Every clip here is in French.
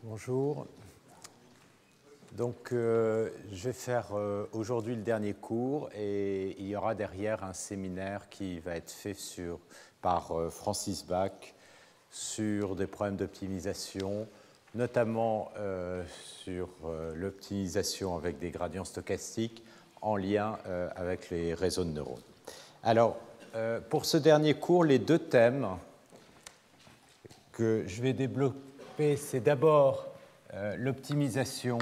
Bonjour. Donc, je vais faire aujourd'hui le dernier cours et il y aura derrière un séminaire qui va être fait par Francis Bach sur des problèmes d'optimisation, notamment sur l'optimisation avec des gradients stochastiques en lien avec les réseaux de neurones. Alors, pour ce dernier cours, les deux thèmes que je vais développer, c'est d'abord l'optimisation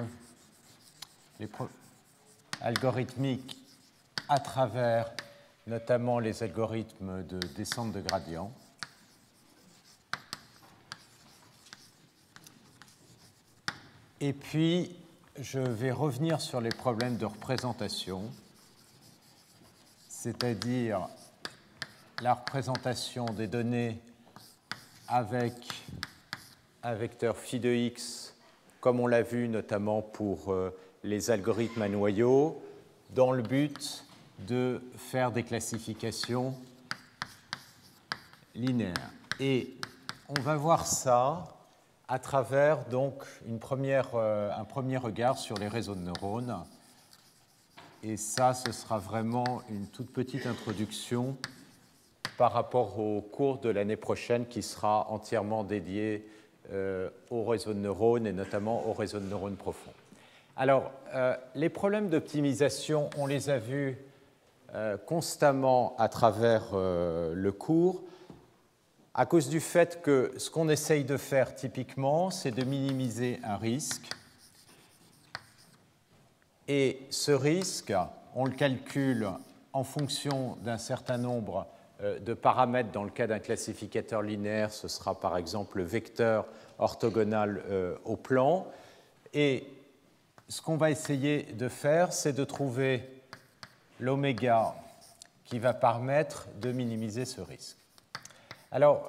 algorithmique à travers notamment les algorithmes de descente de gradient. Et puis, je vais revenir sur les problèmes de représentation, c'est-à-dire la représentation des données avec un vecteur phi de x, comme on l'a vu notamment pour les algorithmes à noyaux, dans le but de faire des classifications linéaires. Et on va voir ça à travers donc un premier regard sur les réseaux de neurones. Et ça, ce sera vraiment une toute petite introduction par rapport au cours de l'année prochaine qui sera entièrement dédié aux réseaux de neurones et notamment aux réseaux de neurones profonds. Alors, les problèmes d'optimisation, on les a vus constamment à travers le cours, à cause du fait que ce qu'on essaye de faire typiquement, c'est de minimiser un risque. Et ce risque, on le calcule en fonction d'un certain nombre de paramètres. Dans le cas d'un classificateur linéaire, ce sera par exemple le vecteur orthogonal au plan. Et ce qu'on va essayer de faire, c'est de trouver l'oméga qui va permettre de minimiser ce risque. Alors,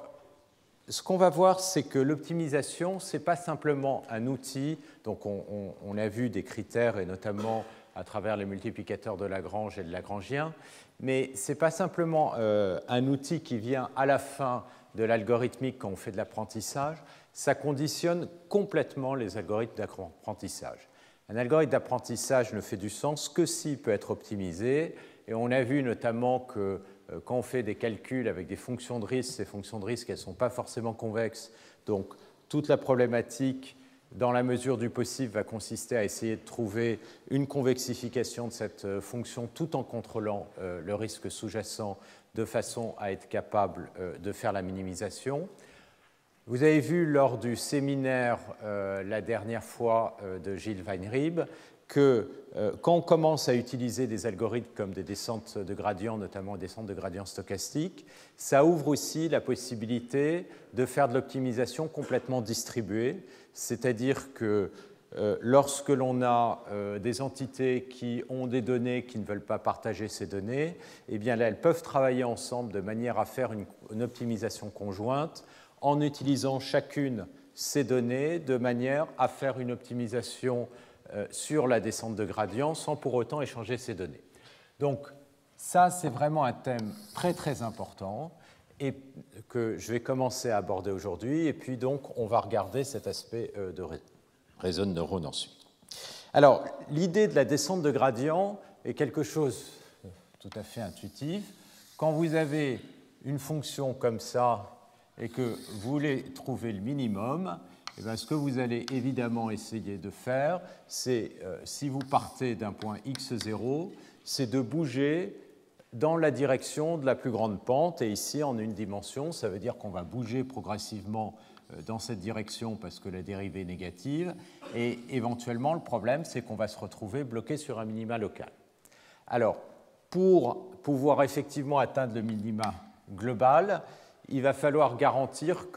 ce qu'on va voir, c'est que l'optimisation, ce n'est pas simplement un outil. Donc, on a vu des critères, et notamment à travers les multiplicateurs de Lagrange et de Lagrangien, mais ce n'est pas simplement un outil qui vient à la fin de l'algorithmique quand on fait de l'apprentissage. Ça conditionne complètement les algorithmes d'apprentissage. Un algorithme d'apprentissage ne fait du sens que s'il peut être optimisé. Et on a vu notamment que quand on fait des calculs avec des fonctions de risque, ces fonctions de risque, elles ne sont pas forcément convexes. Donc, toute la problématique, dans la mesure du possible, va consister à essayer de trouver une convexification de cette fonction tout en contrôlant le risque sous-jacent de façon à être capable de faire la minimisation. Vous avez vu lors du séminaire la dernière fois de Gilles Weinrib que quand on commence à utiliser des algorithmes comme des descentes de gradients, notamment des descentes de gradients stochastiques, ça ouvre aussi la possibilité de faire de l'optimisation complètement distribuée, c'est-à-dire que lorsque l'on a des entités qui ont des données qui ne veulent pas partager ces données, eh bien là, elles peuvent travailler ensemble de manière à faire une optimisation conjointe en utilisant chacune ces données de manière à faire une optimisation sur la descente de gradient sans pour autant échanger ces données. Donc ça, c'est vraiment un thème très très important et que je vais commencer à aborder aujourd'hui. Et puis donc, on va regarder cet aspect de réseau de neurones ensuite. Alors, l'idée de la descente de gradient est quelque chose de tout à fait intuitif. Quand vous avez une fonction comme ça et que vous voulez trouver le minimum, eh bien, ce que vous allez évidemment essayer de faire, c'est, si vous partez d'un point x0, c'est de bouger dans la direction de la plus grande pente. Et ici, en une dimension, ça veut dire qu'on va bouger progressivement dans cette direction parce que la dérivée est négative. Et éventuellement, le problème, c'est qu'on va se retrouver bloqué sur un minima local. Alors, pour pouvoir effectivement atteindre le minima global, il va falloir garantir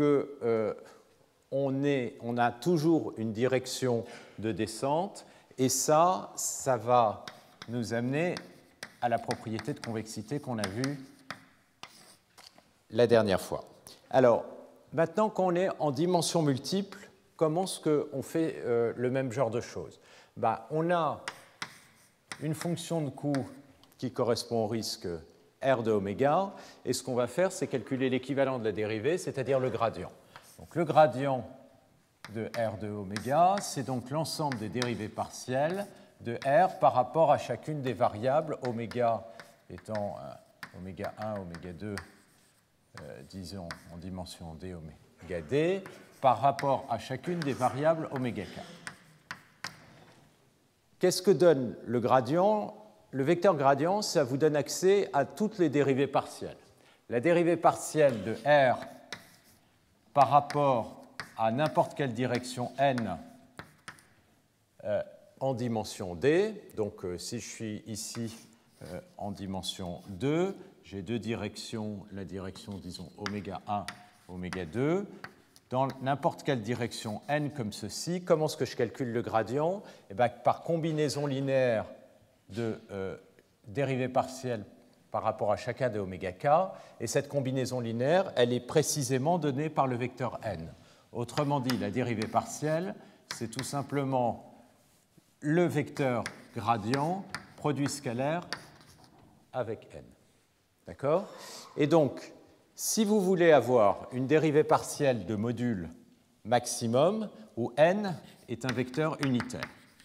qu'on a toujours une direction de descente, et ça va nous amener à la propriété de convexité qu'on a vue la dernière fois. Alors, maintenant qu'on est en dimension multiple, comment est-ce qu'on fait le même genre de choses? On a une fonction de coût qui correspond au risque R de oméga, et ce qu'on va faire, c'est calculer l'équivalent de la dérivée, c'est-à-dire le gradient. Donc le gradient de R de oméga, c'est donc l'ensemble des dérivées partielles de R par rapport à chacune des variables, oméga étant oméga 1, oméga 2, disons en dimension d, oméga d, par rapport à chacune des variables oméga k. Qu'est-ce que donne le gradient? Le vecteur gradient, ça vous donne accès à toutes les dérivées partielles. La dérivée partielle de R par rapport à n'importe quelle direction n en dimension d, donc si je suis ici en dimension 2, j'ai deux directions, la direction, disons, oméga 1, oméga 2. Dans n'importe quelle direction n comme ceci, comment est-ce que je calcule le gradient? Eh bien, par combinaison linéaire de dérivées partielles par rapport à chacun des oméga k, et cette combinaison linéaire, elle est précisément donnée par le vecteur n. Autrement dit, la dérivée partielle, c'est tout simplement le vecteur gradient produit scalaire avec n. D'accord? Et donc, si vous voulez avoir une dérivée partielle de module maximum, où n est un vecteur unitaire,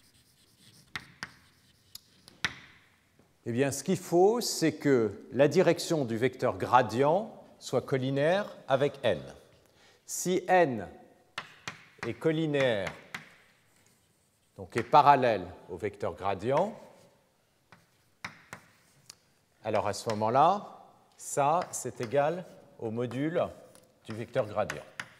eh bien, ce qu'il faut, c'est que la direction du vecteur gradient soit collinaire avec n. Si n est collinaire, donc est parallèle au vecteur gradient, alors à ce moment-là, ça, c'est égal au module du vecteur gradient.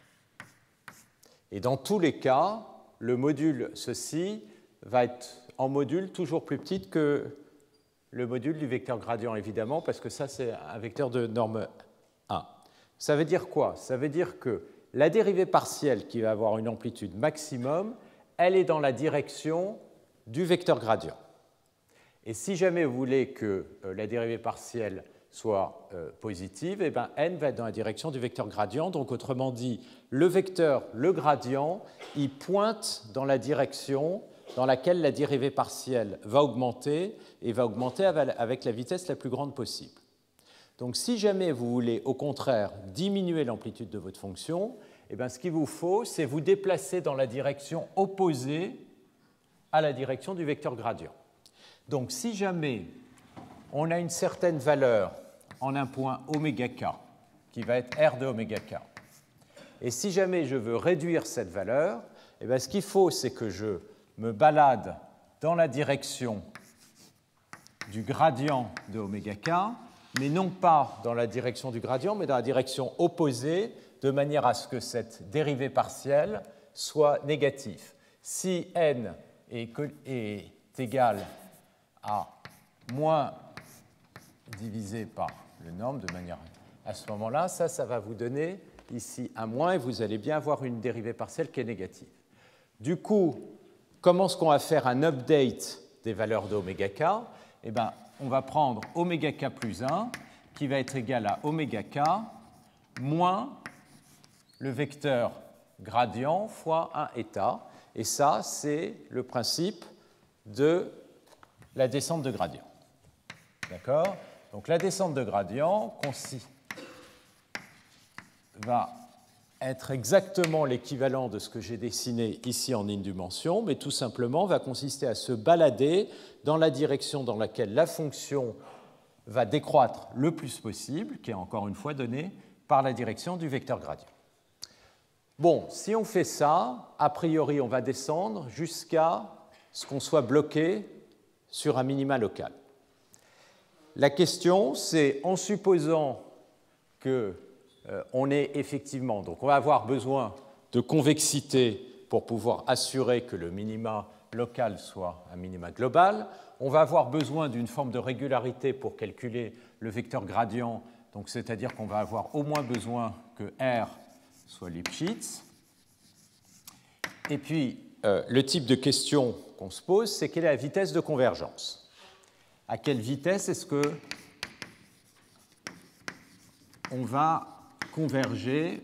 Et dans tous les cas, le module ceci va être en module toujours plus petite que le module du vecteur gradient, évidemment, parce que ça, c'est un vecteur de norme 1. Ça veut dire quoi? Ça veut dire que la dérivée partielle qui va avoir une amplitude maximum, elle est dans la direction du vecteur gradient. Et si jamais vous voulez que la dérivée partielle soit positive, eh bien, n va être dans la direction du vecteur gradient. Donc, autrement dit, le vecteur, le gradient, il pointe dans la direction dans laquelle la dérivée partielle va augmenter, et va augmenter avec la vitesse la plus grande possible. Donc, si jamais vous voulez, au contraire, diminuer l'amplitude de votre fonction, eh bien, ce qu'il vous faut, c'est vous déplacer dans la direction opposée à la direction du vecteur gradient. Donc, si jamais on a une certaine valeur en un point oméga k, qui va être R de oméga k, et si jamais je veux réduire cette valeur, eh bien, ce qu'il faut, c'est que je me balade dans la direction du gradient de oméga k, mais non pas dans la direction du gradient, mais dans la direction opposée, de manière à ce que cette dérivée partielle soit négative. Si n est égal à moins divisé par le norme, de manière à ce moment-là, ça va vous donner ici un moins, et vous allez bien avoir une dérivée partielle qui est négative. Du coup, comment est-ce qu'on va faire un update des valeurs de oméga k? Eh bien, on va prendre oméga k plus 1, qui va être égal à oméga k moins le vecteur gradient fois un état. Et ça, c'est le principe de la descente de gradient. D'accord? Donc la descente de gradient va être exactement l'équivalent de ce que j'ai dessiné ici en une dimension, mais tout simplement va consister à se balader dans la direction dans laquelle la fonction va décroître le plus possible, qui est encore une fois donnée par la direction du vecteur gradient. Bon, si on fait ça, a priori, on va descendre jusqu'à ce qu'on soit bloqué sur un minima local. La question, c'est en supposant qu'on ait effectivement, donc on va avoir besoin de convexité pour pouvoir assurer que le minima local soit un minima global, on va avoir besoin d'une forme de régularité pour calculer le vecteur gradient, donc c'est-à-dire qu'on va avoir au moins besoin que R soit Lipschitz. Et puis, le type de question qu'on se pose, c'est quelle est la vitesse de convergence? À quelle vitesse est-ce que on va converger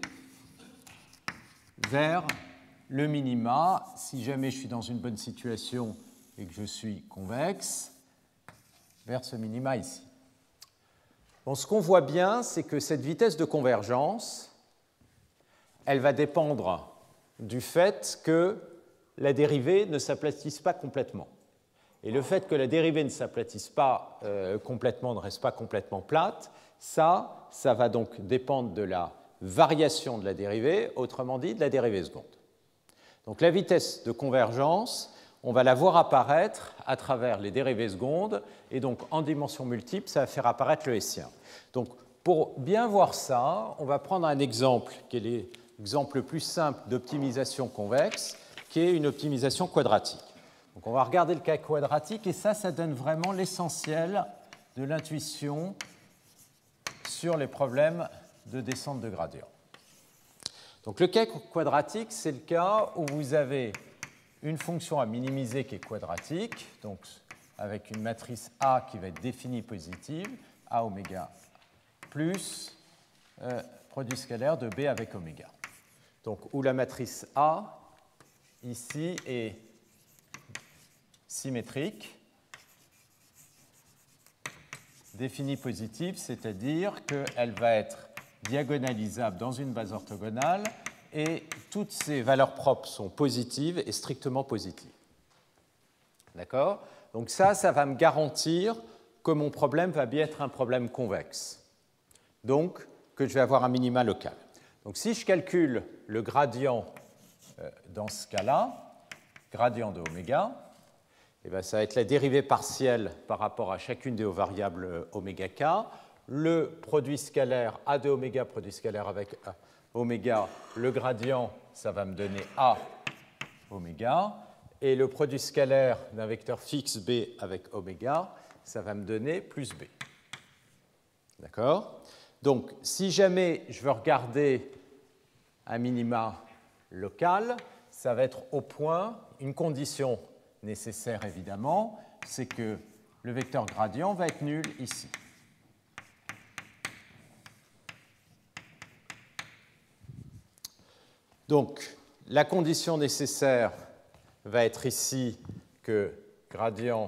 vers le minima si jamais je suis dans une bonne situation et que je suis convexe, vers ce minima ici? Bon, ce qu'on voit bien, c'est que cette vitesse de convergence, elle va dépendre du fait que la dérivée ne s'aplatisse pas complètement. Et le fait que la dérivée ne s'aplatisse pas complètement, ne reste pas complètement plate, ça va donc dépendre de la variation de la dérivée, autrement dit de la dérivée seconde. Donc la vitesse de convergence, on va la voir apparaître à travers les dérivées secondes, et donc en dimension multiple, ça va faire apparaître le hessien. Donc pour bien voir ça, on va prendre un exemple qui est l'exemple le plus simple d'optimisation convexe, qui est une optimisation quadratique. Donc on va regarder le cas quadratique, et ça donne vraiment l'essentiel de l'intuition sur les problèmes de descente de gradient. Donc le cas quadratique, c'est le cas où vous avez une fonction à minimiser qui est quadratique, donc avec une matrice A qui va être définie positive, A oméga, plus produit scalaire de B avec oméga. Donc où la matrice A, ici, est symétrique, définie positive, c'est-à-dire qu'elle va être diagonalisable dans une base orthogonale et toutes ses valeurs propres sont positives et strictement positives. D'accord? Donc ça va me garantir que mon problème va bien être un problème convexe. Donc, que je vais avoir un minima local. Donc si je calcule le gradient dans ce cas-là, gradient de oméga, eh bien, ça va être la dérivée partielle par rapport à chacune des variables oméga k. Le produit scalaire A de oméga, produit scalaire avec oméga, le gradient, ça va me donner A oméga. Et le produit scalaire d'un vecteur fixe B avec oméga, ça va me donner plus B. D'accord? Donc, si jamais je veux regarder un minima local, ça va être au point, une condition nécessaire évidemment, c'est que le vecteur gradient va être nul ici. Donc, la condition nécessaire va être ici que gradient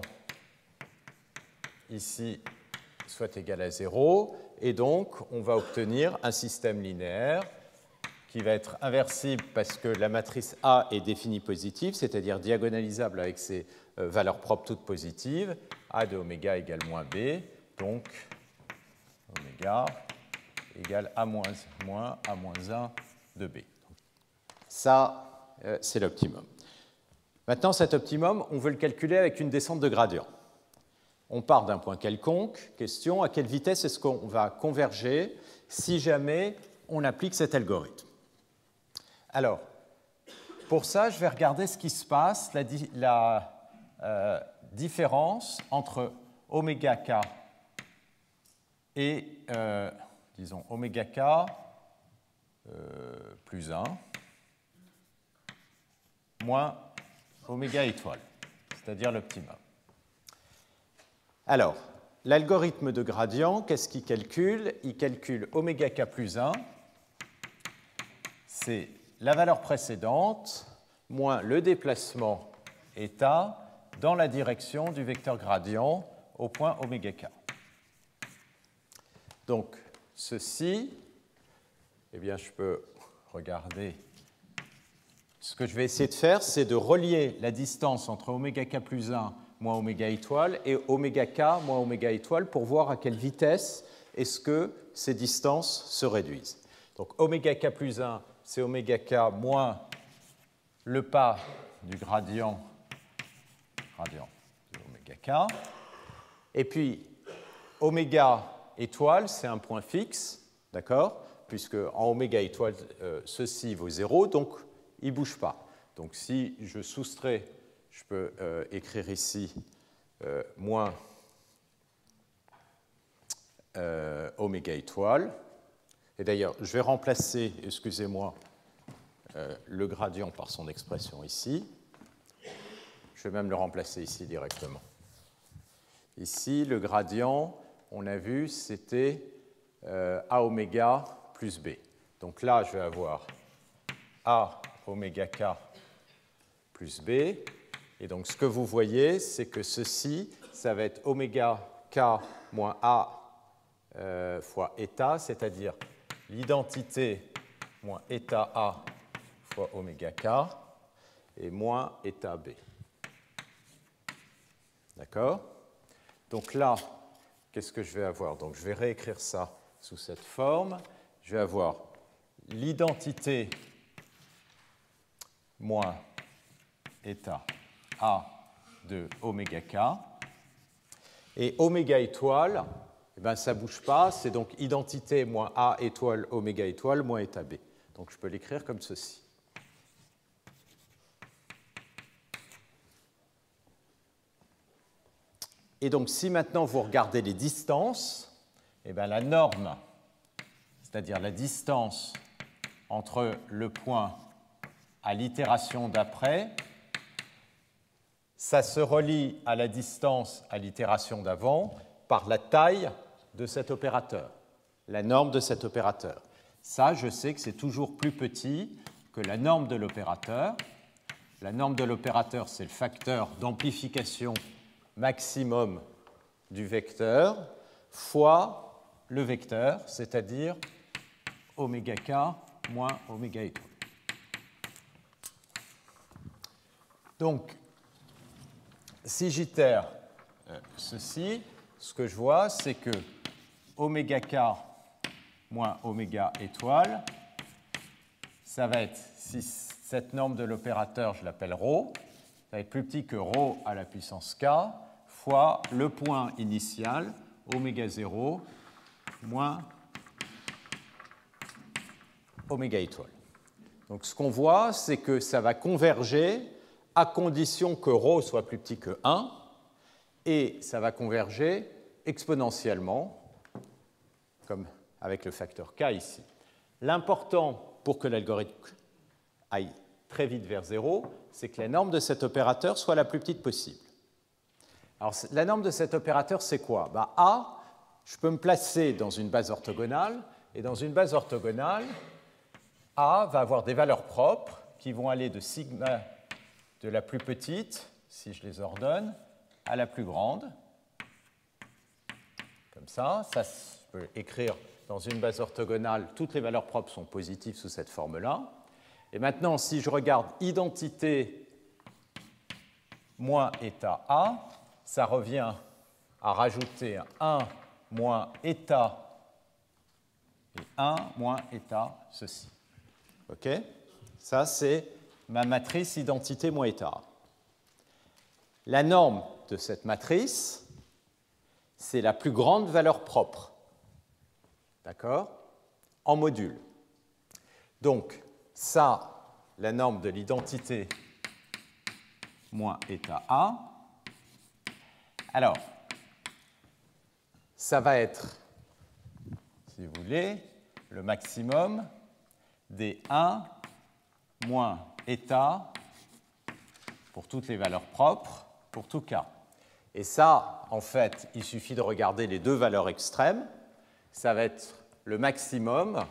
ici soit égal à 0, et donc on va obtenir un système linéaire qui va être inversible parce que la matrice A est définie positive, c'est-à-dire diagonalisable avec ses valeurs propres toutes positives, A de oméga égale moins B, donc oméga égale A moins 1 de B. Ça, c'est l'optimum. Maintenant, cet optimum, on veut le calculer avec une descente de gradient. On part d'un point quelconque, question, à quelle vitesse est-ce qu'on va converger si jamais on applique cet algorithme? Alors, pour ça, je vais regarder ce qui se passe, la différence entre oméga k et, disons, oméga k plus 1 moins oméga étoile, c'est-à-dire l'optimum. Alors, l'algorithme de gradient, qu'est-ce qu'il calcule? Il calcule oméga k plus 1, c'est la valeur précédente moins le déplacement état dans la direction du vecteur gradient au point oméga k. Donc, ceci, eh bien, je peux regarder. Ce que je vais essayer de faire, c'est de relier la distance entre oméga k plus 1 moins oméga étoile et oméga k moins oméga étoile pour voir à quelle vitesse est-ce que ces distances se réduisent. Donc oméga k plus 1, c'est oméga k moins le pas du gradient de oméga k. Et puis oméga étoile, c'est un point fixe, d'accord? Puisque en oméga étoile, ceci vaut 0, donc il ne bouge pas. Donc si je soustrais, je peux écrire ici moins oméga étoile. Et d'ailleurs, je vais remplacer, excusez-moi, le gradient par son expression ici. Je vais même le remplacer ici directement. Ici, le gradient, on a vu, c'était A oméga plus B. Donc là, je vais avoir A oméga k plus B. Et donc, ce que vous voyez, c'est que ceci, ça va être oméga k moins A fois état, c'est-à-dire l'identité moins état A fois oméga k et moins eta b. D'accord? Donc là, qu'est-ce que je vais avoir? Donc je vais réécrire ça sous cette forme. Je vais avoir l'identité moins eta a de oméga k. Et oméga étoile, eh ben, ça ne bouge pas, c'est donc identité moins a étoile oméga étoile moins eta b. Donc je peux l'écrire comme ceci. Et donc si maintenant vous regardez les distances, eh ben, la norme, c'est-à-dire la distance entre le point à l'itération d'après, ça se relie à la distance à l'itération d'avant par la taille de cet opérateur, la norme de cet opérateur. Ça, je sais que c'est toujours plus petit que la norme de l'opérateur. La norme de l'opérateur, c'est le facteur d'amplification maximum du vecteur fois le vecteur, c'est-à-dire oméga k moins oméga étoile. Donc, si j'itère ceci, ce que je vois, c'est que oméga k moins oméga étoile, ça va être, si cette norme de l'opérateur, je l'appelle ρ, ça va être plus petit que ρ à la puissance k, fois le point initial, oméga 0, moins oméga étoile. Donc ce qu'on voit, c'est que ça va converger à condition que ρ soit plus petit que 1, et ça va converger exponentiellement, comme avec le facteur k ici. L'important pour que l'algorithme aille très vite vers 0, c'est que la norme de cet opérateur soit la plus petite possible. Alors, la norme de cet opérateur, c'est quoi? A, je peux me placer dans une base orthogonale, et dans une base orthogonale, A va avoir des valeurs propres qui vont aller de sigma de la plus petite, si je les ordonne, à la plus grande. Comme ça, je peux écrire dans une base orthogonale, toutes les valeurs propres sont positives sous cette forme-là. Et maintenant, si je regarde identité moins eta A, ça revient à rajouter 1 moins eta et 1 moins eta ceci. OK? Ça, c'est ma matrice identité moins eta A. La norme de cette matrice, c'est la plus grande valeur propre. D'accord? En module. Donc, ça, la norme de l'identité moins eta A. Alors, ça va être, si vous voulez, le maximum des 1 moins eta pour toutes les valeurs propres, pour tout k. Et ça, en fait, il suffit de regarder les deux valeurs extrêmes. Ça va être le maximum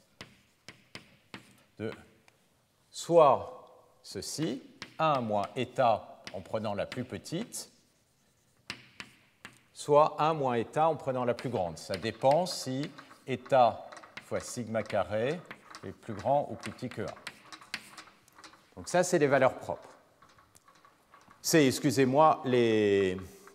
de soit ceci, 1 moins eta en prenant la plus petite, soit 1 moins eta en prenant la plus grande. Ça dépend si eta fois sigma carré est plus grand ou plus petit que 1. Donc ça, c'est les valeurs propres. C'est, excusez-moi, les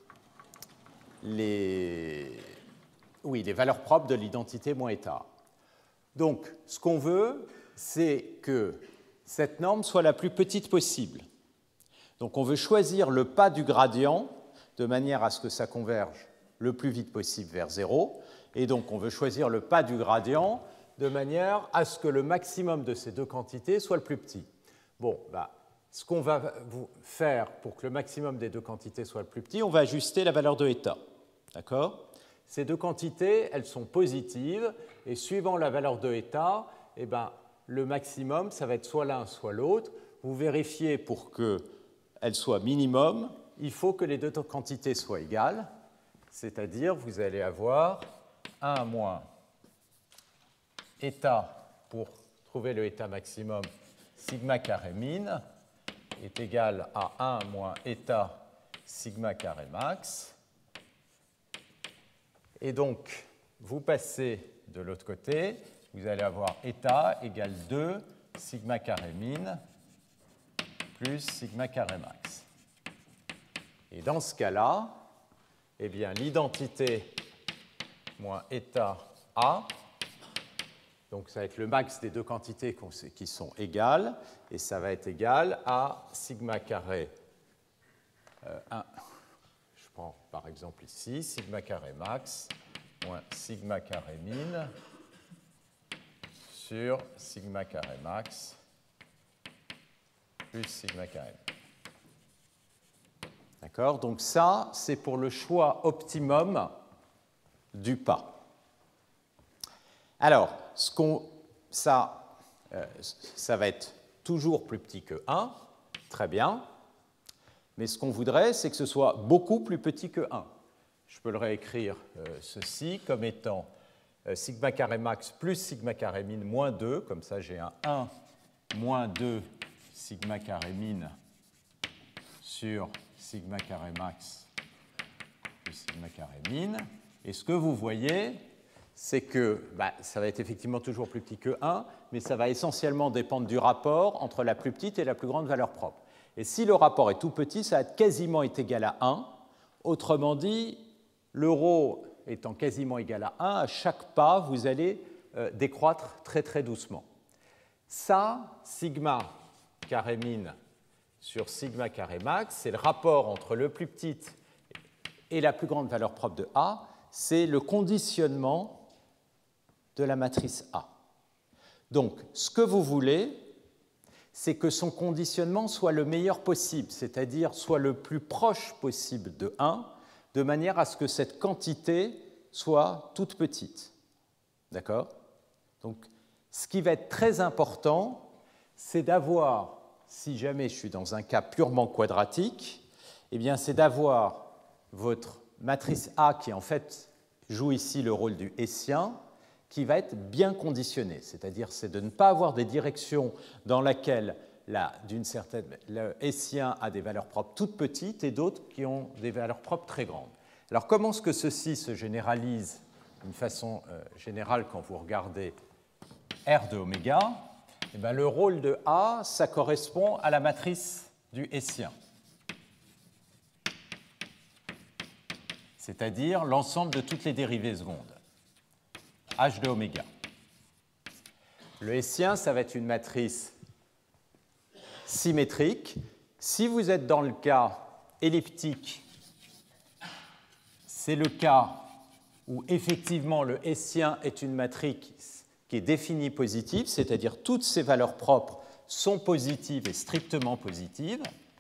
valeurs propres de l'identité moins eta. Donc, ce qu'on veut, c'est que cette norme soit la plus petite possible. Donc, on veut choisir le pas du gradient de manière à ce que ça converge le plus vite possible vers 0. Et donc, on veut choisir le pas du gradient de manière à ce que le maximum de ces deux quantités soit le plus petit. Bon, ce qu'on va faire pour que le maximum des deux quantités soit le plus petit, on va ajuster la valeur de eta. D'accord? Ces deux quantités, elles sont positives, et suivant la valeur de eta, eh ben, le maximum, ça va être soit l'un, soit l'autre. Vous vérifiez pour qu'elles soient minimum, il faut que les deux quantités soient égales, c'est-à-dire vous allez avoir 1 moins eta pour trouver le eta maximum, sigma carré min est égal à 1 moins eta sigma carré max. Et donc, vous passez de l'autre côté, vous allez avoir eta égale 2 sigma carré min plus sigma carré max. Et dans ce cas-là, eh bien, l'identité moins eta A, donc ça va être le max des deux quantités qui sont égales, et ça va être égal à sigma carré 1. Je prends par exemple ici sigma carré max moins sigma carré min sur sigma carré max plus sigma carré min. D'accord? Donc ça, c'est pour le choix optimum du pas. Alors, ça va être toujours plus petit que 1, très bien, mais ce qu'on voudrait, c'est que ce soit beaucoup plus petit que 1. Je peux le réécrire ceci comme étant sigma carré max plus sigma carré min moins 2, comme ça j'ai un 1 moins 2 sigma carré min sur sigma carré max plus sigma carré min. Et ce que vous voyez, c'est que ça va être effectivement toujours plus petit que 1, mais ça va essentiellement dépendre du rapport entre la plus petite et la plus grande valeur propre. Et si le rapport est tout petit, ça va quasiment être égal à 1. Autrement dit, le ρ étant quasiment égal à 1, à chaque pas, vous allez décroître très très doucement. Ça, sigma carré min sur sigma carré max, c'est le rapport entre le plus petit et la plus grande valeur propre de A, c'est le conditionnement de la matrice A. Donc, ce que vous voulez, c'est que son conditionnement soit le meilleur possible, c'est-à-dire soit le plus proche possible de 1, de manière à ce que cette quantité soit toute petite. D'accord? Donc, ce qui va être très important, c'est d'avoir, si jamais je suis dans un cas purement quadratique, eh bien, c'est d'avoir votre matrice A qui, en fait, joue ici le rôle du hessien, qui va être bien conditionné, c'est-à-dire c'est de ne pas avoir des directions dans lesquelles le hessien a des valeurs propres toutes petites et d'autres qui ont des valeurs propres très grandes. Alors comment est-ce que ceci se généralise d'une façon générale quand vous regardez R de oméga? Eh bien, le rôle de A, ça correspond à la matrice du hessien, c'est-à-dire l'ensemble de toutes les dérivées secondes. H de oméga. Le hessien, ça va être une matrice symétrique. Si vous êtes dans le cas elliptique, c'est le cas où effectivement le hessien est une matrice qui est définie positive, c'est-à-dire toutes ses valeurs propres sont positives et strictement positives.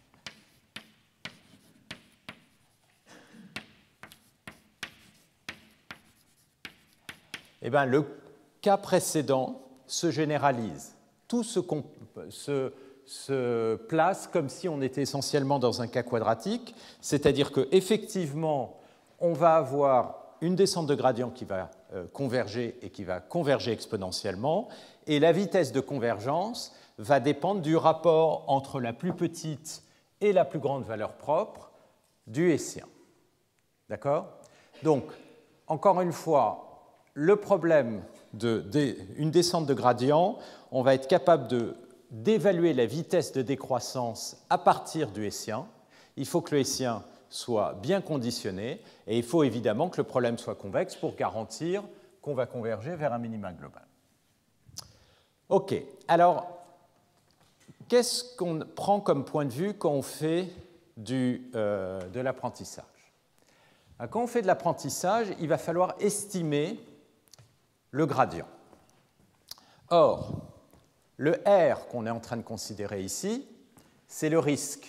Eh bien, le cas précédent se généralise. Tout se place comme si on était essentiellement dans un cas quadratique, c'est-à-dire qu'effectivement, on va avoir une descente de gradient qui va converger et qui va converger exponentiellement, et la vitesse de convergence va dépendre du rapport entre la plus petite et la plus grande valeur propre du hessien. D'accord? Donc, encore une fois, le problème d'une descente de gradient, on va être capable d'évaluer la vitesse de décroissance à partir du hessien. Il faut que le hessien soit bien conditionné et il faut évidemment que le problème soit convexe pour garantir qu'on va converger vers un minima global. OK, alors qu'est-ce qu'on prend comme point de vue quand on fait de l'apprentissage? Quand on fait de l'apprentissage, il va falloir estimer le gradient. Or, le R qu'on est en train de considérer ici, c'est le risque.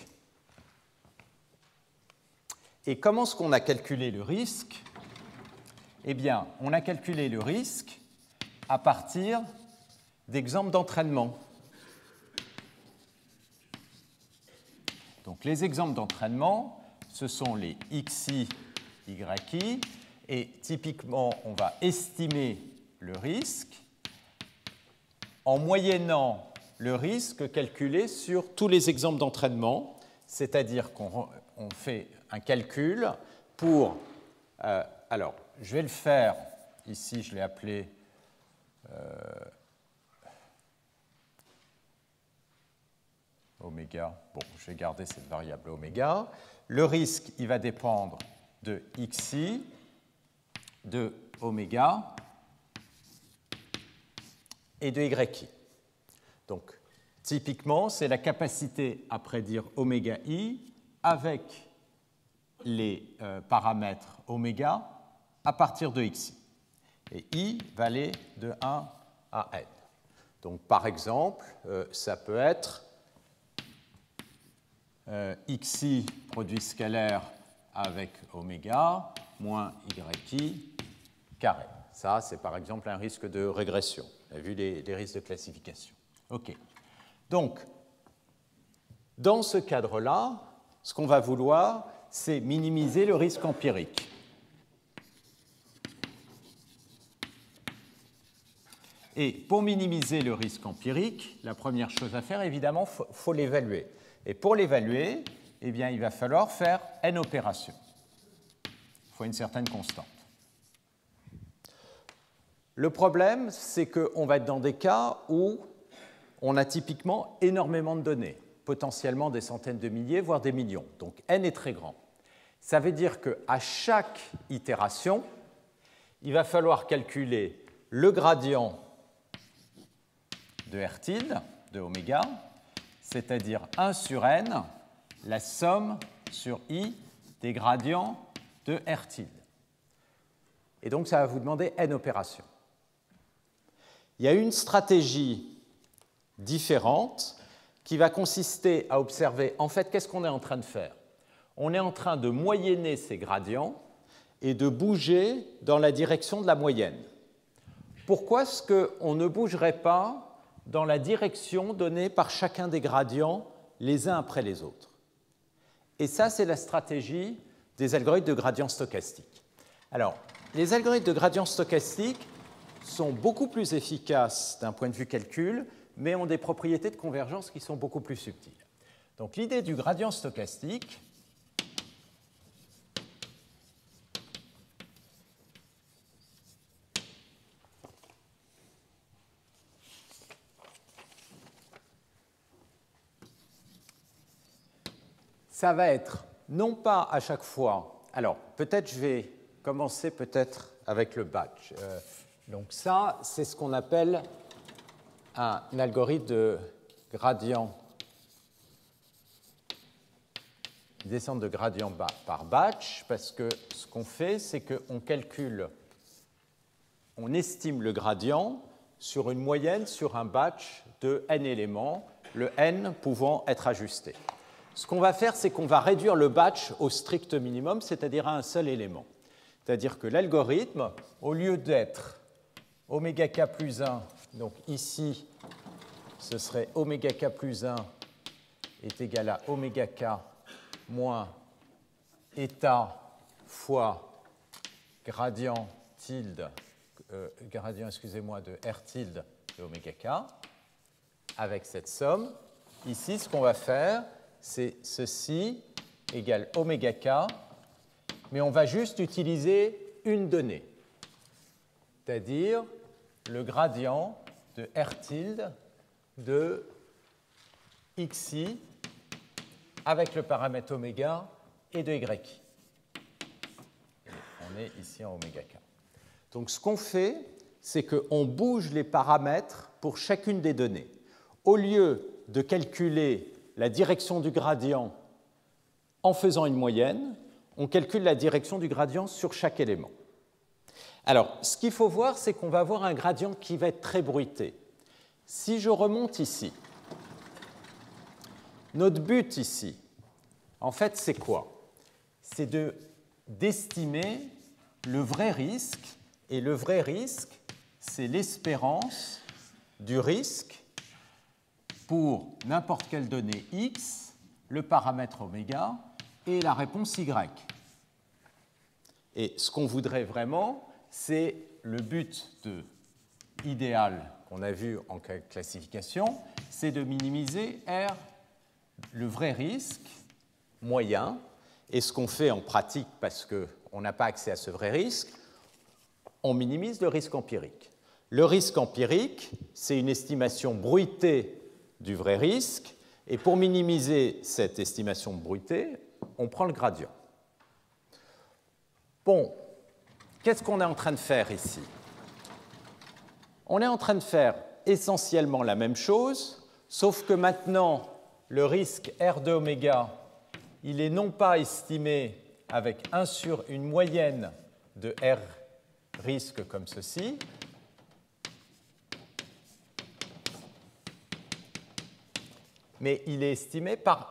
Et comment est-ce qu'on a calculé le risque? Eh bien, on a calculé le risque à partir d'exemples d'entraînement. Donc, les exemples d'entraînement, ce sont les XI, YI, et typiquement, on va estimer le risque en moyennant le risque calculé sur tous les exemples d'entraînement, c'est-à-dire qu'on fait un calcul pour... alors, je vais le faire, ici je l'ai appelé oméga, bon, je vais garder cette variable oméga. Le risque, il va dépendre de xi, de oméga et de yi. Donc, typiquement, c'est la capacité à prédire oméga i avec les paramètres oméga à partir de xi. Et i va aller de 1 à n. Donc, par exemple, ça peut être xi produit scalaire avec oméga moins yi carré. Ça, c'est par exemple un risque de régression. On a vu les risques de classification. OK. Donc, dans ce cadre-là, ce qu'on va vouloir, c'est minimiser le risque empirique. Et pour minimiser le risque empirique, la première chose à faire, évidemment, il faut l'évaluer. Et pour l'évaluer, eh bien, il va falloir faire n opérations. Il faut une certaine constante. Le problème, c'est qu'on va être dans des cas où on a typiquement énormément de données, potentiellement des centaines de milliers, voire des millions. Donc n est très grand. Ça veut dire qu'à chaque itération, il va falloir calculer le gradient de R tilde, de oméga, c'est-à-dire 1 sur n, la somme sur i des gradients de R tilde. Et donc, ça va vous demander n opérations. Il y a une stratégie différente qui va consister à observer, en fait, qu'est-ce qu'on est en train de faire? On est en train de moyenner ces gradients et de bouger dans la direction de la moyenne. Pourquoi est-ce qu'on ne bougerait pas dans la direction donnée par chacun des gradients les uns après les autres? Et ça, c'est la stratégie des algorithmes de gradient stochastique. Alors, les algorithmes de gradient stochastique sont beaucoup plus efficaces d'un point de vue calcul, mais ont des propriétés de convergence qui sont beaucoup plus subtiles. Donc, l'idée du gradient stochastique, ça va être non pas à chaque fois. Alors, peut-être je vais commencer peut-être avec le batch. Donc ça, c'est ce qu'on appelle un algorithme de gradient, descente de gradient par batch, parce que ce qu'on fait, c'est qu'on calcule, on estime le gradient sur une moyenne sur un batch de n éléments, le n pouvant être ajusté. Ce qu'on va faire, c'est qu'on va réduire le batch au strict minimum, c'est-à-dire à un seul élément. C'est-à-dire que l'algorithme, au lieu d'être oméga k plus 1, donc ici, ce serait oméga k plus 1 est égal à oméga k moins eta fois gradient tilde, excusez-moi, de R tilde de oméga k, avec cette somme. Ici, ce qu'on va faire, c'est ceci égale oméga k, mais on va juste utiliser une donnée, c'est-à-dire le gradient de R tilde de xi avec le paramètre oméga et de yi. On est ici en oméga k. Donc ce qu'on fait, c'est qu'on bouge les paramètres pour chacune des données. Au lieu de calculer la direction du gradient en faisant une moyenne, on calcule la direction du gradient sur chaque élément. Alors, ce qu'il faut voir, c'est qu'on va avoir un gradient qui va être très bruité. Si je remonte ici, notre but ici, en fait, c'est quoi? C'est d'estimer le vrai risque, et le vrai risque, c'est l'espérance du risque pour n'importe quelle donnée x, le paramètre oméga, et la réponse y. Et ce qu'on voudrait vraiment, c'est le but idéal qu'on a vu en classification, c'est de minimiser R, le vrai risque moyen. Et ce qu'on fait en pratique, parce qu'on n'a pas accès à ce vrai risque, on minimise le risque empirique. Le risque empirique, c'est une estimation bruitée du vrai risque, Et pour minimiser cette estimation de bruité, on prend le gradient. Bon, qu'est-ce qu'on est en train de faire ici? On est en train de faire essentiellement la même chose, sauf que maintenant, le risque R de oméga, il est non pas estimé avec 1 sur une moyenne de R risque comme ceci, mais il est estimé par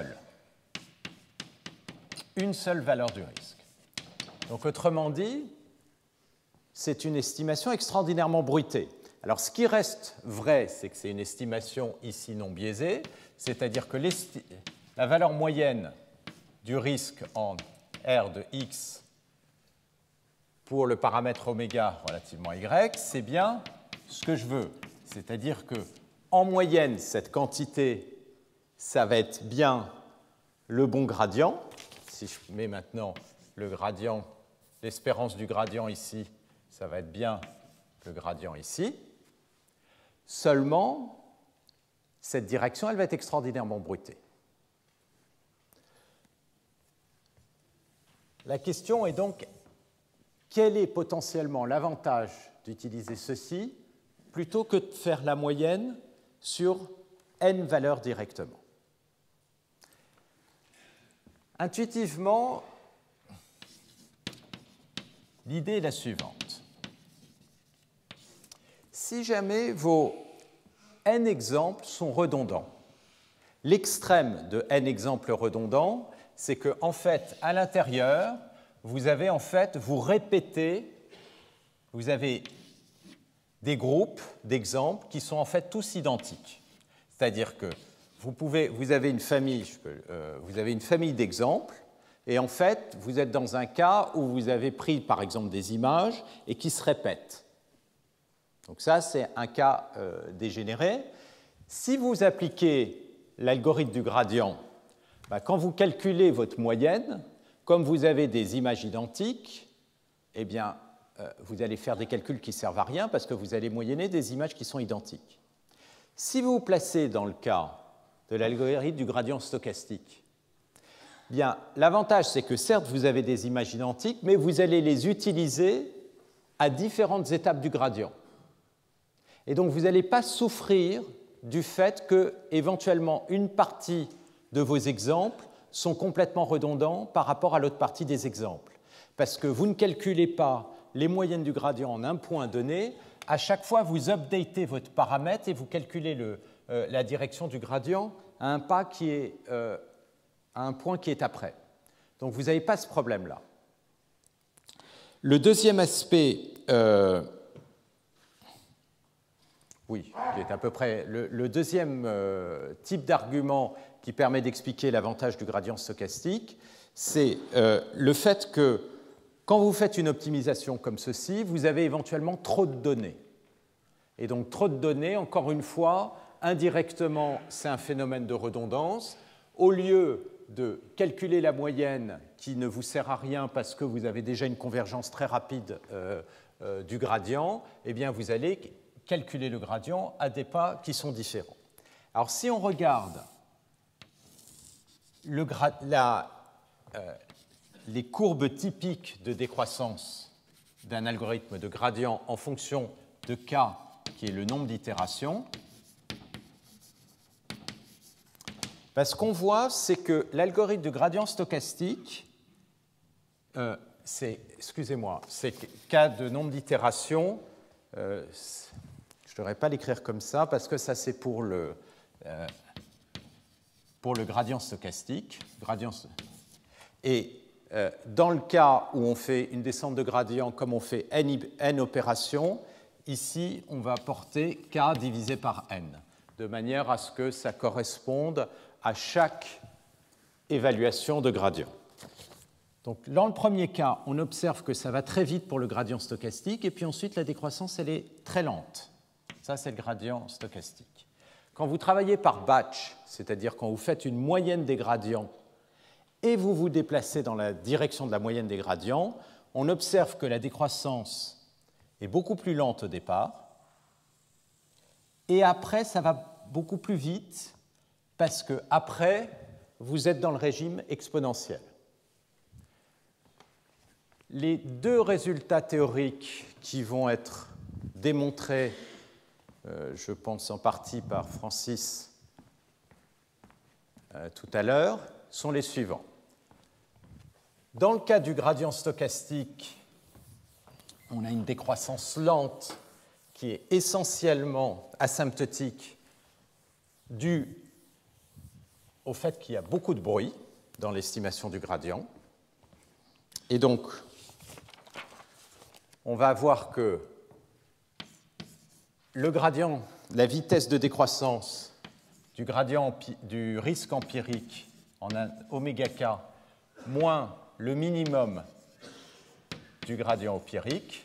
une seule valeur du risque. Donc autrement dit, c'est une estimation extraordinairement bruitée. Alors ce qui reste vrai, c'est que c'est une estimation ici non biaisée, c'est-à-dire que la valeur moyenne du risque en R de x pour le paramètre oméga relativement à y, c'est bien ce que je veux. C'est-à-dire que en moyenne, cette quantité, ça va être bien le bon gradient. Si je mets maintenant le gradient, l'espérance du gradient ici, ça va être bien le gradient ici. Seulement, cette direction, elle va être extraordinairement bruitée. La question est donc, quel est potentiellement l'avantage d'utiliser ceci plutôt que de faire la moyenne sur n valeurs directement? Intuitivement, l'idée est la suivante. Si jamais vos n exemples sont redondants, l'extrême de n exemples redondants, c'est que, en fait, à l'intérieur, vous avez vous répétez, vous avez des groupes d'exemples qui sont en fait tous identiques. C'est-à-dire que vous avez une famille d'exemples, et en fait, vous êtes dans un cas où vous avez pris, par exemple, des images et qui se répètent. Donc ça, c'est un cas dégénéré. Si vous appliquez l'algorithme du gradient, quand vous calculez votre moyenne, comme vous avez des images identiques, eh bien, vous allez faire des calculs qui ne servent à rien parce que vous allez moyenner des images qui sont identiques. Si vous vous placez dans le cas de l'algorithme du gradient stochastique, bien, l'avantage, c'est que certes, vous avez des images identiques, mais vous allez les utiliser à différentes étapes du gradient. Et donc, vous n'allez pas souffrir du fait que, éventuellement, une partie de vos exemples sont complètement redondants par rapport à l'autre partie des exemples. Parce que vous ne calculez pas les moyennes du gradient en un point donné. À chaque fois, vous updatez votre paramètre et vous calculez la direction du gradient à un point qui est après. Donc, vous n'avez pas ce problème-là. Le deuxième aspect, qui est à peu près le deuxième type d'argument qui permet d'expliquer l'avantage du gradient stochastique, c'est le fait que quand vous faites une optimisation comme ceci, vous avez éventuellement trop de données. Et donc trop de données, encore une fois, indirectement, c'est un phénomène de redondance. Au lieu de calculer la moyenne qui ne vous sert à rien parce que vous avez déjà une convergence très rapide du gradient, eh bien vous allez calculer le gradient à des pas qui sont différents. Alors si on regarde les courbes typiques de décroissance d'un algorithme de gradient en fonction de k, qui est le nombre d'itérations, ce qu'on voit, c'est que l'algorithme de gradient stochastique, c'est k de nombre d'itérations, je ne devrais pas l'écrire comme ça, parce que ça c'est pour le gradient stochastique. Et dans le cas où on fait une descente de gradient, comme on fait n opérations, ici, on va porter k divisé par n, de manière à ce que ça corresponde à chaque évaluation de gradient. Donc, dans le premier cas, on observe que ça va très vite pour le gradient stochastique, et puis ensuite, la décroissance, elle est très lente. Ça, c'est le gradient stochastique. Quand vous travaillez par batch, c'est-à-dire quand vous faites une moyenne des gradients et vous vous déplacez dans la direction de la moyenne des gradients, on observe que la décroissance est beaucoup plus lente au départ, et après, ça va beaucoup plus vite, parce que après, vous êtes dans le régime exponentiel. Les deux résultats théoriques qui vont être démontrés, je pense en partie par Francis tout à l'heure, sont les suivants. Dans le cas du gradient stochastique, on a une décroissance lente qui est essentiellement asymptotique due au fait qu'il y a beaucoup de bruit dans l'estimation du gradient. Et donc, on va voir que le gradient, la vitesse de décroissance du gradient du risque empirique en oméga k moins le minimum du gradient empirique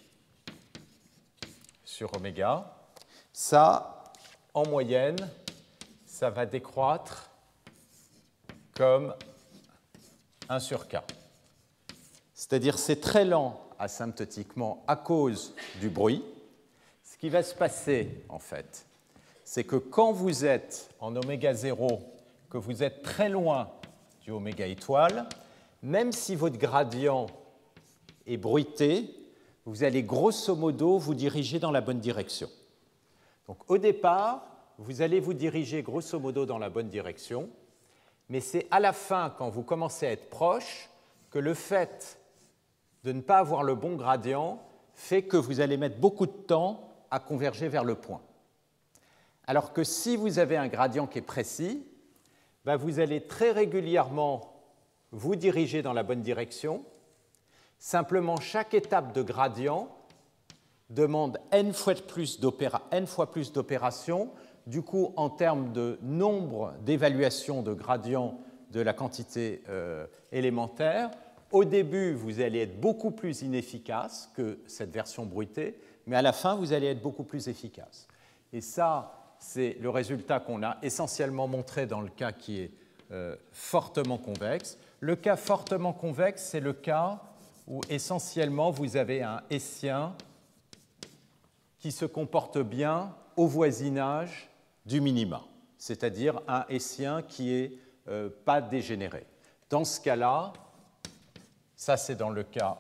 sur oméga, ça, en moyenne, ça va décroître comme 1 sur k. C'est-à-dire c'est très lent asymptotiquement à cause du bruit. Ce qui va se passer, en fait, c'est que quand vous êtes en oméga 0, que vous êtes très loin du oméga étoile, même si votre gradient est bruité, vous allez grosso modo vous diriger dans la bonne direction. Donc au départ, vous allez vous diriger grosso modo dans la bonne direction, mais c'est à la fin, quand vous commencez à être proche, que le fait de ne pas avoir le bon gradient fait que vous allez mettre beaucoup de temps à converger vers le point. Alors que si vous avez un gradient qui est précis, vous allez très régulièrement vous diriger dans la bonne direction. Simplement, chaque étape de gradient demande n fois plus d'opérations. Du coup, en termes de nombre d'évaluations de gradient de la quantité élémentaire, au début, vous allez être beaucoup plus inefficace que cette version bruitée, mais à la fin, vous allez être beaucoup plus efficace. Et ça, c'est le résultat qu'on a essentiellement montré dans le cas qui est fortement convexe. Le cas fortement convexe, c'est le cas où essentiellement vous avez un Hessien qui se comporte bien au voisinage du minima, c'est-à-dire un Hessien qui n'est pas dégénéré. Dans ce cas-là, ça c'est dans le cas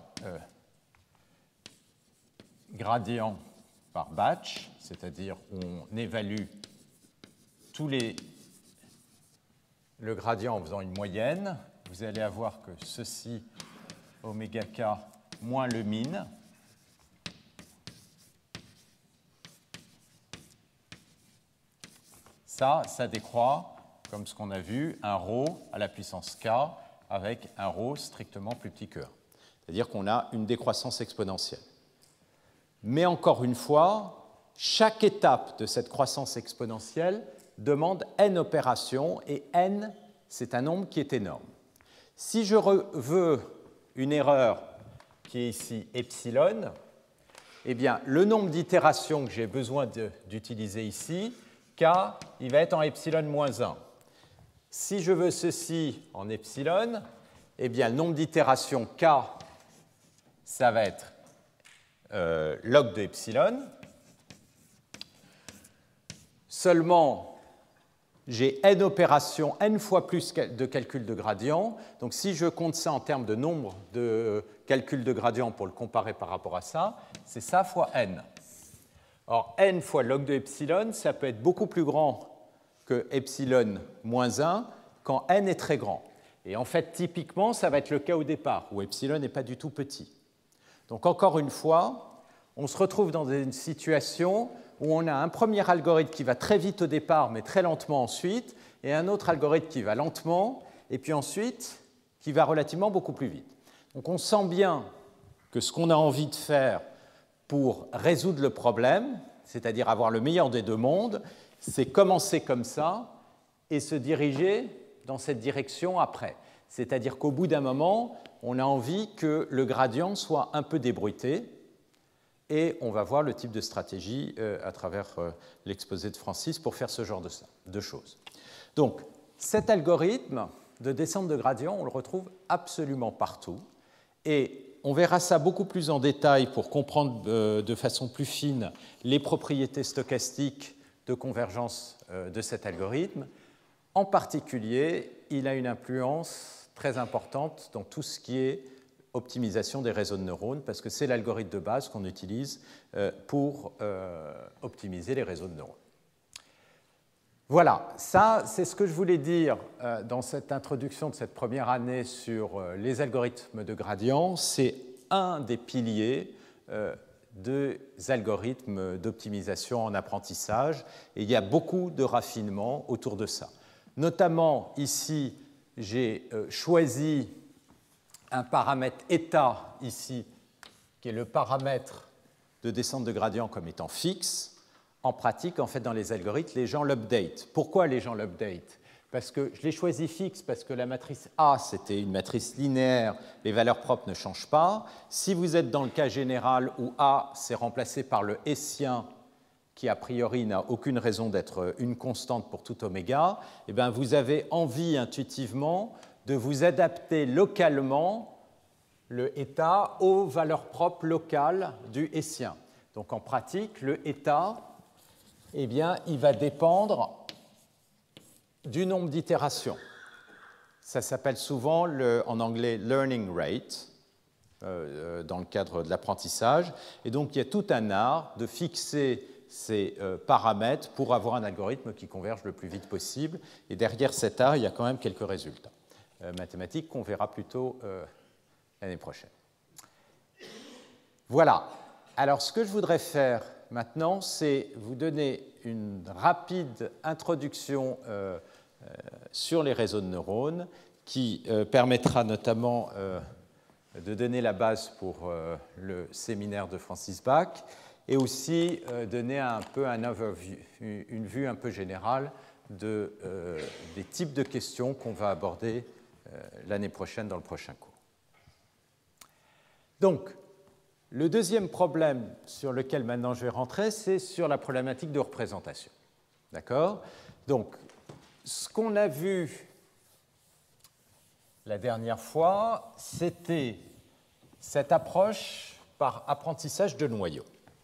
gradient par batch, c'est-à-dire on évalue le gradient en faisant une moyenne. Vous allez avoir que ceci, oméga k moins le min, ça décroît, comme ce qu'on a vu, un ρ à la puissance k avec un ρ strictement plus petit que 1. C'est-à-dire qu'on a une décroissance exponentielle. Mais encore une fois, chaque étape de cette croissance exponentielle demande n opérations, et n, c'est un nombre qui est énorme. Si je veux une erreur qui est ici epsilon, eh bien, le nombre d'itérations que j'ai besoin d'utiliser ici, k, il va être en epsilon moins 1. Si je veux ceci en epsilon, eh bien, le nombre d'itérations k, ça va être log de epsilon. Seulement, j'ai n opérations, n fois plus de calcul de gradient. Donc, si je compte ça en termes de nombre de calculs de gradient pour le comparer par rapport à ça, c'est ça fois n. Or, n fois log de epsilon, ça peut être beaucoup plus grand que epsilon moins 1 quand n est très grand. Et en fait, typiquement, ça va être le cas au départ, où epsilon n'est pas du tout petit. Donc, encore une fois, on se retrouve dans une situation où on a un premier algorithme qui va très vite au départ, mais très lentement ensuite, et un autre algorithme qui va lentement, et puis ensuite, qui va relativement beaucoup plus vite. Donc on sent bien que ce qu'on a envie de faire pour résoudre le problème, c'est-à-dire avoir le meilleur des deux mondes, c'est commencer comme ça et se diriger dans cette direction après. C'est-à-dire qu'au bout d'un moment, on a envie que le gradient soit un peu débruité, et on va voir le type de stratégie à travers l'exposé de Francis pour faire ce genre de choses. Donc, cet algorithme de descente de gradient, on le retrouve absolument partout. Et on verra ça beaucoup plus en détail pour comprendre de façon plus fine les propriétés stochastiques de convergence de cet algorithme En particulier, il a une influence très importante dans tout ce qui est optimisation des réseaux de neurones, parce que c'est l'algorithme de base qu'on utilise pour optimiser les réseaux de neurones. Voilà, ça c'est ce que je voulais dire dans cette introduction de cette première année sur les algorithmes de gradient. C'est un des piliers des algorithmes d'optimisation en apprentissage, et il y a beaucoup de raffinements autour de ça. Notamment ici, j'ai choisi un paramètre état ici, qui est le paramètre de descente de gradient comme étant fixe. En pratique, en fait, dans les algorithmes, les gens l'update. Pourquoi les gens l'update? Parce que je l'ai choisi fixe parce que la matrice A, c'était une matrice linéaire, les valeurs propres ne changent pas. Si vous êtes dans le cas général où A, c'est remplacé par le hessien, qui a priori n'a aucune raison d'être une constante pour tout oméga, eh bien, vous avez envie intuitivement de vous adapter localement le état aux valeurs propres locales du hessien. Donc en pratique, le état, eh bien, il va dépendre du nombre d'itérations. Ça s'appelle souvent, en anglais, learning rate, dans le cadre de l'apprentissage. Et donc, il y a tout un art de fixer ces paramètres pour avoir un algorithme qui converge le plus vite possible. Et derrière cet art, il y a quand même quelques résultats mathématiques qu'on verra plutôt l'année prochaine. Voilà. Alors, ce que je voudrais faire maintenant, c'est vous donner une rapide introduction sur les réseaux de neurones qui permettra notamment de donner la base pour le séminaire de Francis Bach et aussi donner un peu un overview, une vue un peu générale des types de questions qu'on va aborder l'année prochaine dans le prochain cours. Donc, le deuxième problème sur lequel maintenant je vais rentrer, c'est sur la problématique de représentation. D'accord? Donc, ce qu'on a vu la dernière fois, c'était cette approche par apprentissage de noyau.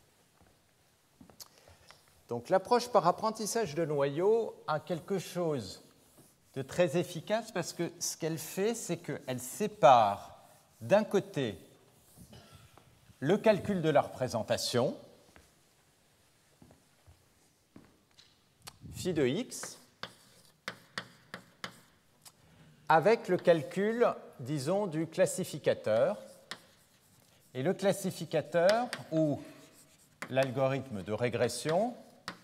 Donc, l'approche par apprentissage de noyau a quelque chose de très efficace parce que ce qu'elle fait, c'est qu'elle sépare d'un côté le calcul de la représentation, phi de x, avec le calcul, disons, du classificateur. Et le classificateur, ou l'algorithme de régression,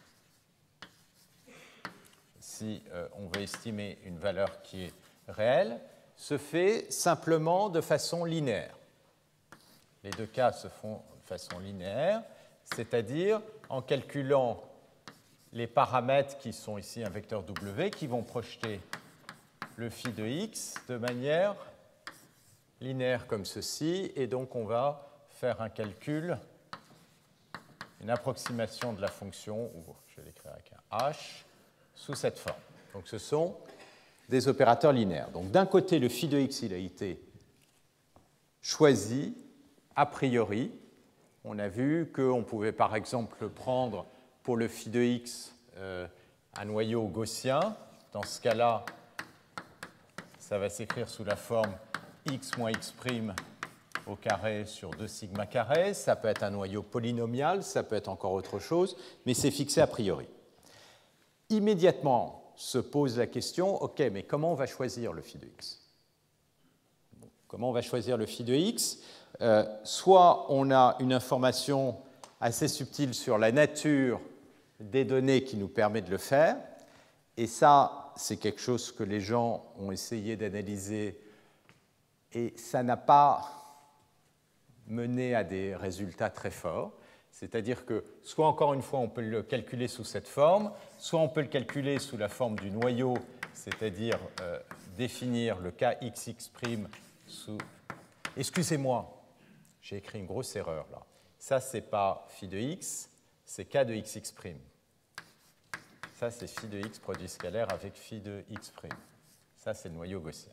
si on veut estimer une valeur qui est réelle, se fait simplement de façon linéaire. Les deux cas se font de façon linéaire, c'est-à-dire en calculant les paramètres qui sont ici un vecteur W, qui vont projeter le phi de x de manière linéaire comme ceci, et donc on va faire un calcul, une approximation de la fonction, ou je vais l'écrire avec un h, sous cette forme. Donc ce sont des opérateurs linéaires. Donc d'un côté, le phi de x il a été choisi a priori. On a vu qu'on pouvait par exemple prendre pour le phi de x un noyau gaussien. Dans ce cas-là, ça va s'écrire sous la forme x moins x' au carré sur 2 sigma carré. Ça peut être un noyau polynomial, ça peut être encore autre chose, mais c'est fixé a priori. Immédiatement se pose la question, OK, mais comment on va choisir le phi de x? Comment on va choisir le phi de x? Soit on a une information assez subtile sur la nature des données qui nous permet de le faire, et ça, c'est quelque chose que les gens ont essayé d'analyser, et ça n'a pas mené à des résultats très forts. C'est-à-dire que, soit encore une fois, on peut le calculer sous cette forme, soit on peut le calculer sous la forme du noyau, c'est-à-dire définir le kxx' sous... Excusez-moi, j'ai écrit une grosse erreur là. Ça, ce n'est pas phi de x, c'est k de xx'. Ça, c'est phi de x produit scalaire avec phi de x'. Ça, c'est le noyau gaussien.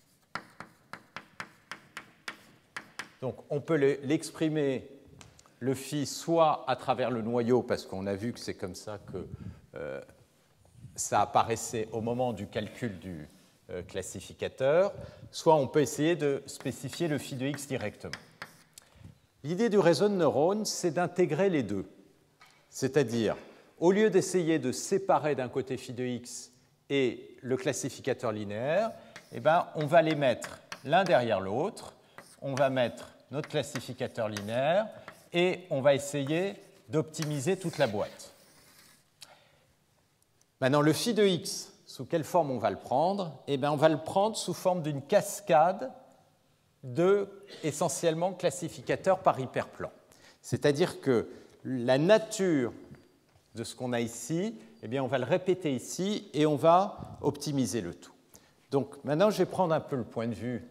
Donc, on peut l'exprimer, le phi, soit à travers le noyau, parce qu'on a vu que c'est comme ça que ça apparaissait au moment du calcul du classificateur, soit on peut essayer de spécifier le phi de x directement. L'idée du réseau de neurones, c'est d'intégrer les deux. C'est-à-dire, au lieu d'essayer de séparer d'un côté phi de x et le classificateur linéaire, eh ben, on va les mettre l'un derrière l'autre. On va mettre notre classificateur linéaire et on va essayer d'optimiser toute la boîte. Maintenant, le phi de x, sous quelle forme on va le prendre? Eh bien, on va le prendre sous forme d'une cascade de, essentiellement, classificateurs par hyperplan. C'est-à-dire que la nature de ce qu'on a ici, eh bien, on va le répéter ici et on va optimiser le tout. Donc, maintenant, je vais prendre un peu le point de vue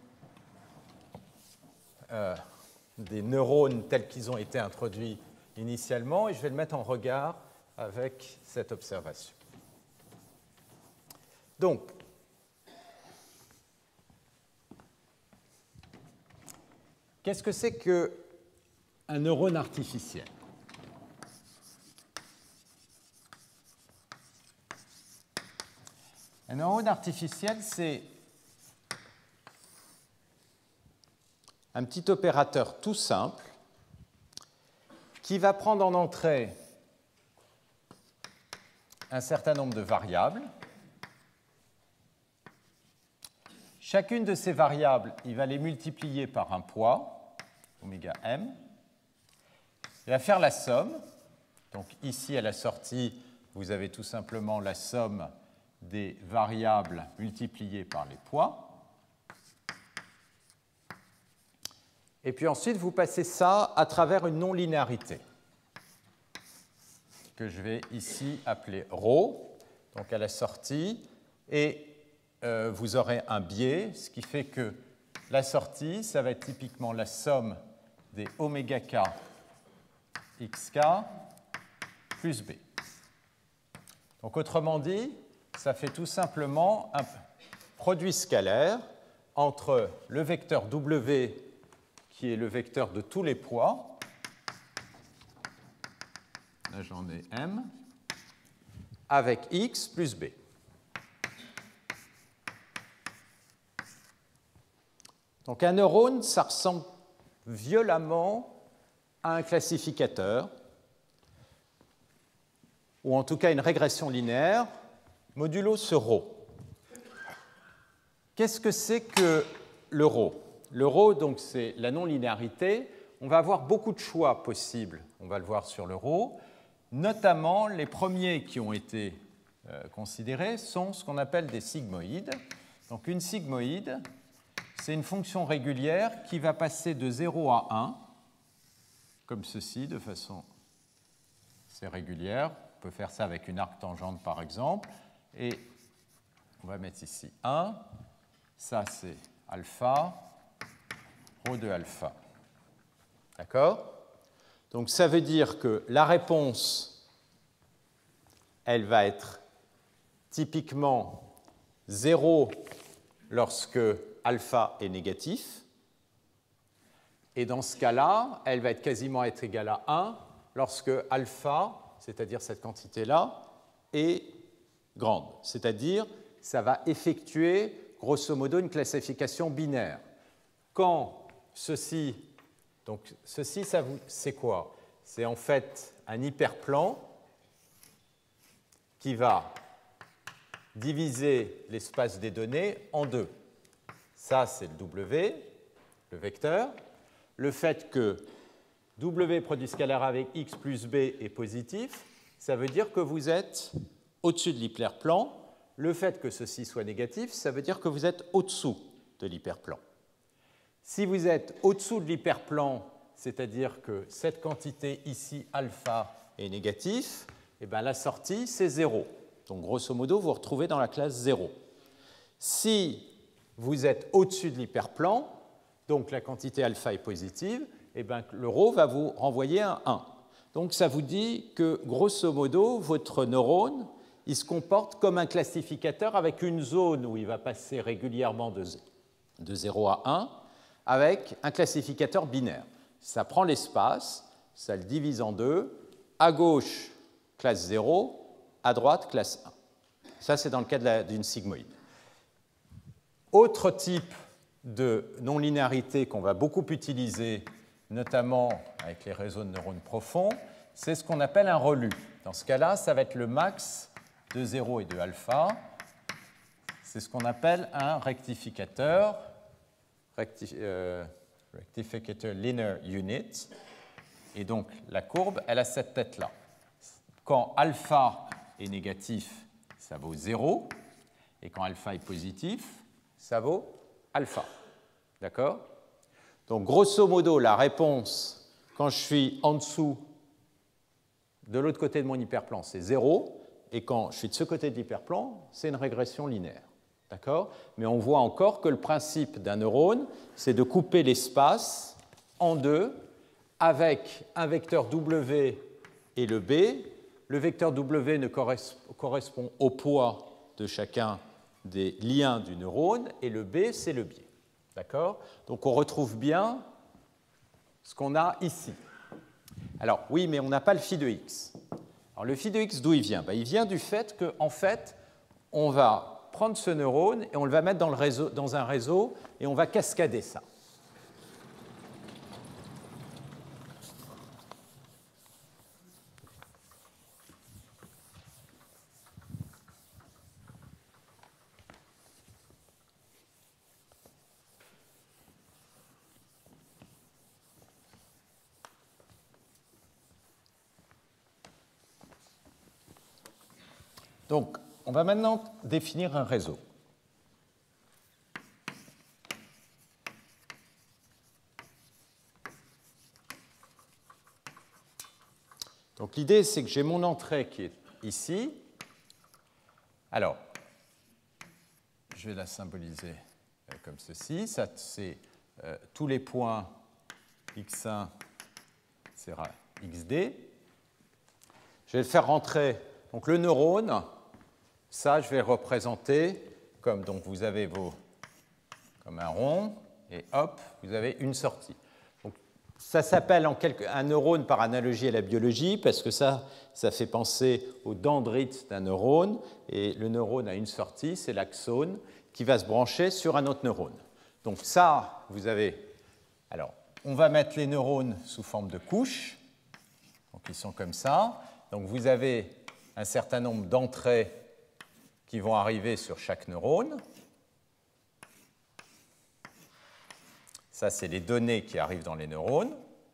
des neurones tels qu'ils ont été introduits initialement et je vais le mettre en regard avec cette observation. Donc, qu'est-ce que c'est qu'un neurone artificiel? Un neurone artificiel, c'est un petit opérateur tout simple qui va prendre en entrée un certain nombre de variables. Chacune de ces variables, il va les multiplier par un poids, oméga m. Il va faire la somme. Donc ici, à la sortie, vous avez tout simplement la somme des variables multipliées par les poids. Et puis ensuite, vous passez ça à travers une non-linéarité, que je vais ici appeler ρ, donc à la sortie, et vous aurez un biais, ce qui fait que la sortie, ça va être typiquement la somme des oméga k xk plus b. Donc autrement dit, ça fait tout simplement un produit scalaire entre le vecteur w, qui est le vecteur de tous les poids, là j'en ai m, avec x plus b. Donc un neurone, ça ressemble violemment à un classificateur, ou en tout cas une régression linéaire, modulo ce ρ. Qu'est-ce que c'est que le ρ? Le ρ, donc, c'est la non-linéarité. On va avoir beaucoup de choix possibles, on va le voir sur le ρ. Notamment, les premiers qui ont été considérés sont ce qu'on appelle des sigmoïdes. Donc une sigmoïde, c'est une fonction régulière qui va passer de 0 à 1, comme ceci, de façon assez régulière. On peut faire ça avec une arctangente, par exemple. Et on va mettre ici 1. Ça, c'est alpha, ρ de alpha. D'accord? Donc ça veut dire que la réponse, elle va être typiquement 0 lorsque alpha est négatif. Et dans ce cas-là, elle va être quasiment être égale à 1 lorsque alpha, c'est-à-dire cette quantité-là, est grande. C'est-à-dire, ça va effectuer, grosso modo, une classification binaire. Quand ceci, donc ceci, c'est quoi? C'est en fait un hyperplan qui va diviser l'espace des données en deux. Ça, c'est le W, le vecteur. Le fait que W produit scalaire avec x plus b est positif, ça veut dire que vous êtes au-dessus de l'hyperplan. Le fait que ceci soit négatif, ça veut dire que vous êtes au-dessous de l'hyperplan. Si vous êtes au-dessous de l'hyperplan, c'est-à-dire que cette quantité ici, alpha, est négative, eh bien la sortie, c'est 0. Donc, grosso modo, vous vous retrouvez dans la classe 0. Si vous êtes au-dessus de l'hyperplan, donc la quantité alpha est positive, eh bien, le ρ va vous renvoyer un 1. Donc, ça vous dit que, grosso modo, votre neurone, il se comporte comme un classificateur avec une zone où il va passer régulièrement de 0 à 1, avec un classificateur binaire. Ça prend l'espace, ça le divise en deux, à gauche, classe 0, à droite, classe 1. Ça, c'est dans le cas d'une sigmoïde. Autre type de non-linéarité qu'on va beaucoup utiliser, notamment avec les réseaux de neurones profonds, c'est ce qu'on appelle un relu. Dans ce cas-là, ça va être le max de 0 et de alpha. C'est ce qu'on appelle un rectificateur, rectificator linear unit. Et donc, la courbe, elle a cette tête-là. Quand alpha est négatif, ça vaut 0. Et quand alpha est positif, ça vaut alpha. D'accord? Donc, grosso modo, la réponse, quand je suis en dessous, de l'autre côté de mon hyperplan, c'est 0. Et quand je suis de ce côté de l'hyperplan, c'est une régression linéaire. D'accord? Mais on voit encore que le principe d'un neurone, c'est de couper l'espace en deux avec un vecteur W et le B. Le vecteur W ne correspond au poids de chacun des liens du neurone et le B, c'est le biais. D'accord? Donc on retrouve bien ce qu'on a ici. Alors oui, mais on n'a pas le phi de x. Alors le phi de x, d'où il vient? Il vient du fait qu'en fait, on va prendre ce neurone et on le va mettre dans un réseau et on va cascader ça. Donc, on va maintenant définir un réseau. Donc, l'idée, c'est que j'ai mon entrée qui est ici. Alors, je vais la symboliser comme ceci. Ça, c'est tous les points x1 sera xd. Je vais le faire rentrer. Donc, le neurone, ça, je vais représenter comme donc vous avez comme un rond, et hop, vous avez une sortie. Donc, ça s'appelle un neurone par analogie à la biologie, parce que ça fait penser aux dendrites d'un neurone, et le neurone a une sortie, c'est l'axone, qui va se brancher sur un autre neurone. Donc ça, vous avez... Alors, on va mettre les neurones sous forme de couches, donc ils sont comme ça. Donc vous avez un certain nombre d'entrées qui vont arriver sur chaque neurone. Ça, c'est les données qui arrivent dans les neurones.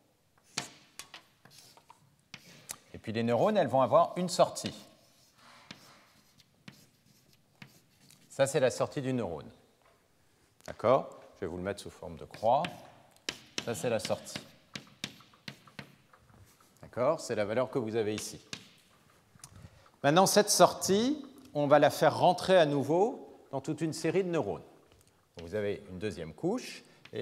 Et puis les neurones, elles vont avoir une sortie. Ça, c'est la sortie du neurone. D'accord? Je vais vous le mettre sous forme de croix. Ça, c'est la sortie. D'accord? C'est la valeur que vous avez ici. Maintenant, cette sortie, on va la faire rentrer à nouveau dans toute une série de neurones. Donc, vous avez une deuxième couche.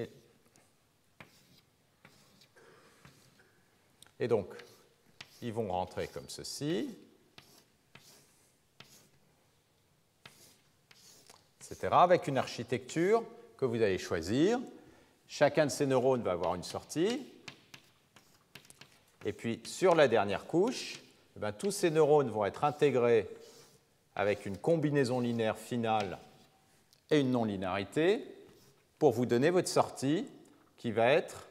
Et donc, ils vont rentrer comme ceci, etc., avec une architecture que vous allez choisir. Chacun de ces neurones va avoir une sortie. Et puis, sur la dernière couche, tous ces neurones vont être intégrés avec une combinaison linéaire finale et une non-linéarité pour vous donner votre sortie qui va être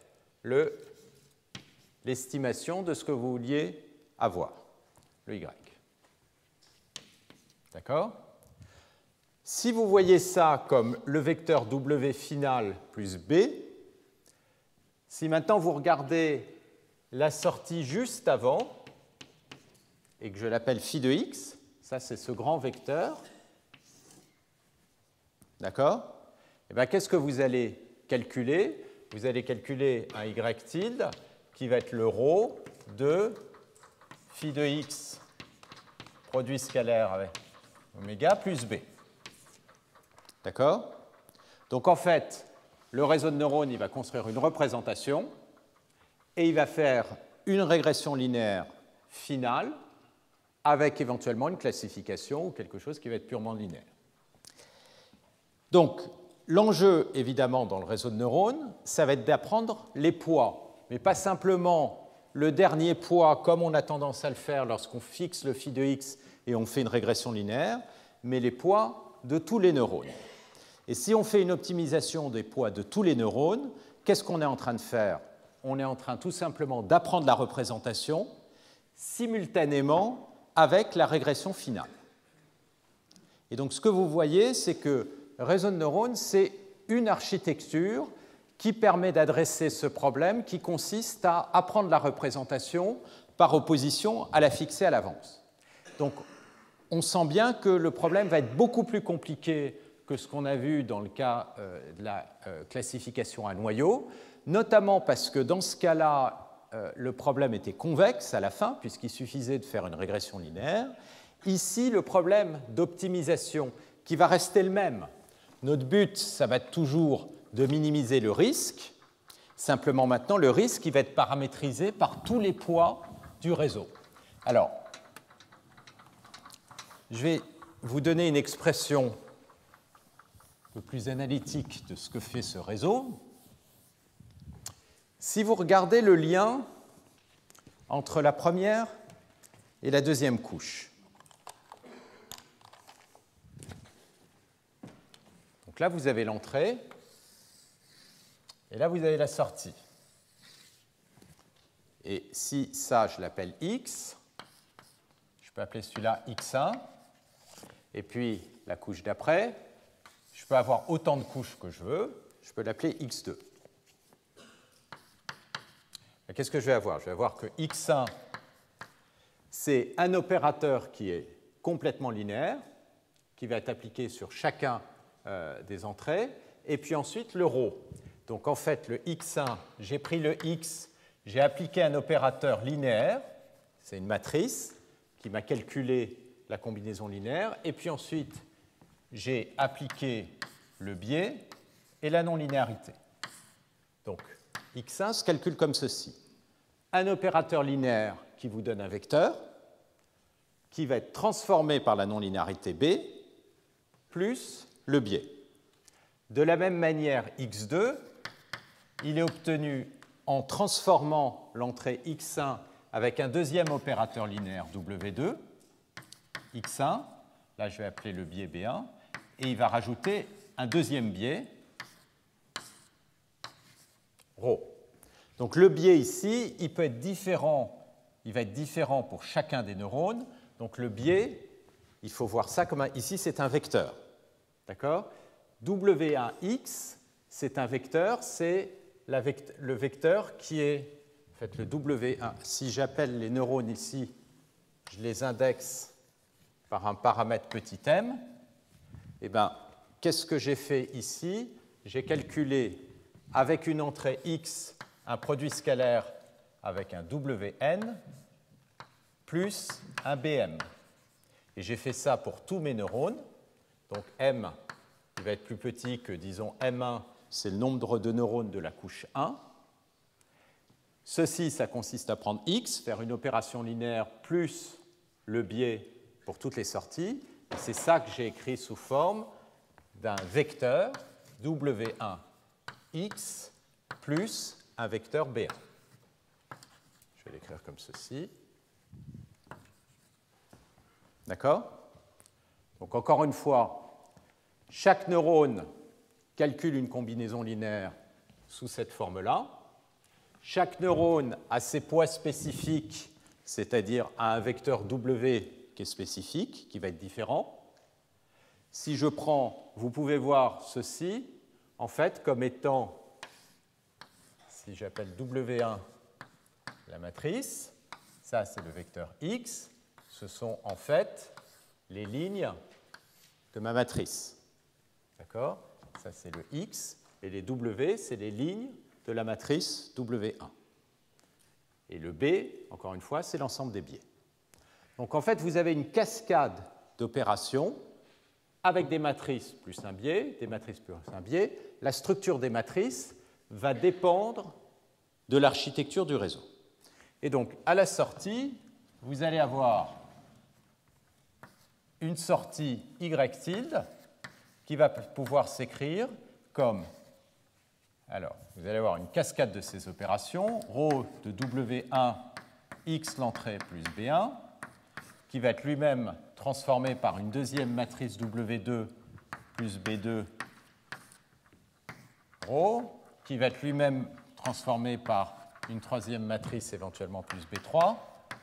l'estimation de ce que vous vouliez avoir, le Y. D'accord? Si vous voyez ça comme le vecteur W final plus B, si maintenant vous regardez la sortie juste avant, et que je l'appelle phi de x, ça c'est ce grand vecteur, d'accord? Et bien qu'est-ce que vous allez calculer? Vous allez calculer un y tilde qui va être le ρ de phi de x produit scalaire avec oméga plus b. D'accord? Donc en fait, le réseau de neurones, il va construire une représentation et il va faire une régression linéaire finale avec éventuellement une classification ou quelque chose qui va être purement linéaire. Donc, l'enjeu, évidemment, dans le réseau de neurones, ça va être d'apprendre les poids, mais pas simplement le dernier poids, comme on a tendance à le faire lorsqu'on fixe le phi de x et on fait une régression linéaire, mais les poids de tous les neurones. Et si on fait une optimisation des poids de tous les neurones, qu'est-ce qu'on est en train de faire? On est en train tout simplement d'apprendre la représentation simultanément avec la régression finale. Et donc ce que vous voyez, c'est que réseau de neurones, c'est une architecture qui permet d'adresser ce problème qui consiste à apprendre la représentation par opposition à la fixer à l'avance. Donc on sent bien que le problème va être beaucoup plus compliqué que ce qu'on a vu dans le cas de la classification à noyau, notamment parce que dans ce cas-là, le problème était convexe à la fin, puisqu'il suffisait de faire une régression linéaire. Ici, le problème d'optimisation, qui va rester le même. Notre but, ça va être toujours de minimiser le risque. Simplement maintenant, le risque il va être paramétrisé par tous les poids du réseau. Alors, je vais vous donner une expression un peu plus analytique de ce que fait ce réseau. Si vous regardez le lien entre la première et la deuxième couche, donc là vous avez l'entrée et là vous avez la sortie. Et si ça je l'appelle X, je peux appeler celui-là X1, et puis la couche d'après, je peux avoir autant de couches que je veux, je peux l'appeler X2. Qu'est-ce que je vais avoir? Je vais avoir que X1, c'est un opérateur qui est complètement linéaire, qui va être appliqué sur chacun des entrées, et puis ensuite le ρ. Donc en fait, le X1, j'ai pris le X, j'ai appliqué un opérateur linéaire, c'est une matrice qui m'a calculé la combinaison linéaire, et puis ensuite, j'ai appliqué le biais et la non-linéarité. Donc, X1 se calcule comme ceci. Un opérateur linéaire qui vous donne un vecteur, qui va être transformé par la non-linéarité B, plus le biais. De la même manière, X2, il est obtenu en transformant l'entrée X1 avec un deuxième opérateur linéaire W2, X1, là je vais appeler le biais B1, et il va rajouter un deuxième biais, ρ. Donc le biais ici, il peut être différent, il va être différent pour chacun des neurones. Donc le biais, il faut voir ça comme ici c'est un vecteur. D'accord? W1x, c'est un vecteur, c'est le vecteur qui est, en fait, le W1. Si j'appelle les neurones ici, je les indexe par un paramètre petit m, eh bien, qu'est-ce que j'ai fait ici? J'ai calculé avec une entrée x un produit scalaire avec un Wn plus un Bm. Et j'ai fait ça pour tous mes neurones. Donc M, il va être plus petit que, disons, M1, c'est le nombre de neurones de la couche 1. Ceci, ça consiste à prendre x, faire une opération linéaire plus le biais pour toutes les sorties. Et c'est ça que j'ai écrit sous forme d'un vecteur W1x plus un vecteur B1. Je vais l'écrire comme ceci. D'accord? Donc encore une fois, chaque neurone calcule une combinaison linéaire sous cette forme-là. Chaque neurone a ses poids spécifiques, c'est-à-dire a un vecteur W qui est spécifique, qui va être différent. Si je prends, vous pouvez voir ceci, en fait, comme étant, si j'appelle W1 la matrice, ça c'est le vecteur X, ce sont en fait les lignes de ma matrice. D'accord? Ça c'est le X, et les W, c'est les lignes de la matrice W1. Et le B, encore une fois, c'est l'ensemble des biais. Donc en fait, vous avez une cascade d'opérations avec des matrices plus un biais, des matrices plus un biais. La structure des matrices va dépendre de l'architecture du réseau. Et donc, à la sortie, vous allez avoir une sortie Y tilde qui va pouvoir s'écrire comme, alors, vous allez avoir une cascade de ces opérations, ρ de W1 x l'entrée plus B1, qui va être lui-même transformé par une deuxième matrice W2 plus B2 ρ, qui va être lui-même transformé par une troisième matrice éventuellement plus B3,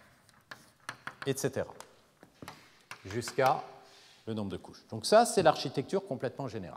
etc. Jusqu'à le nombre de couches. Donc ça, c'est l'architecture complètement générale.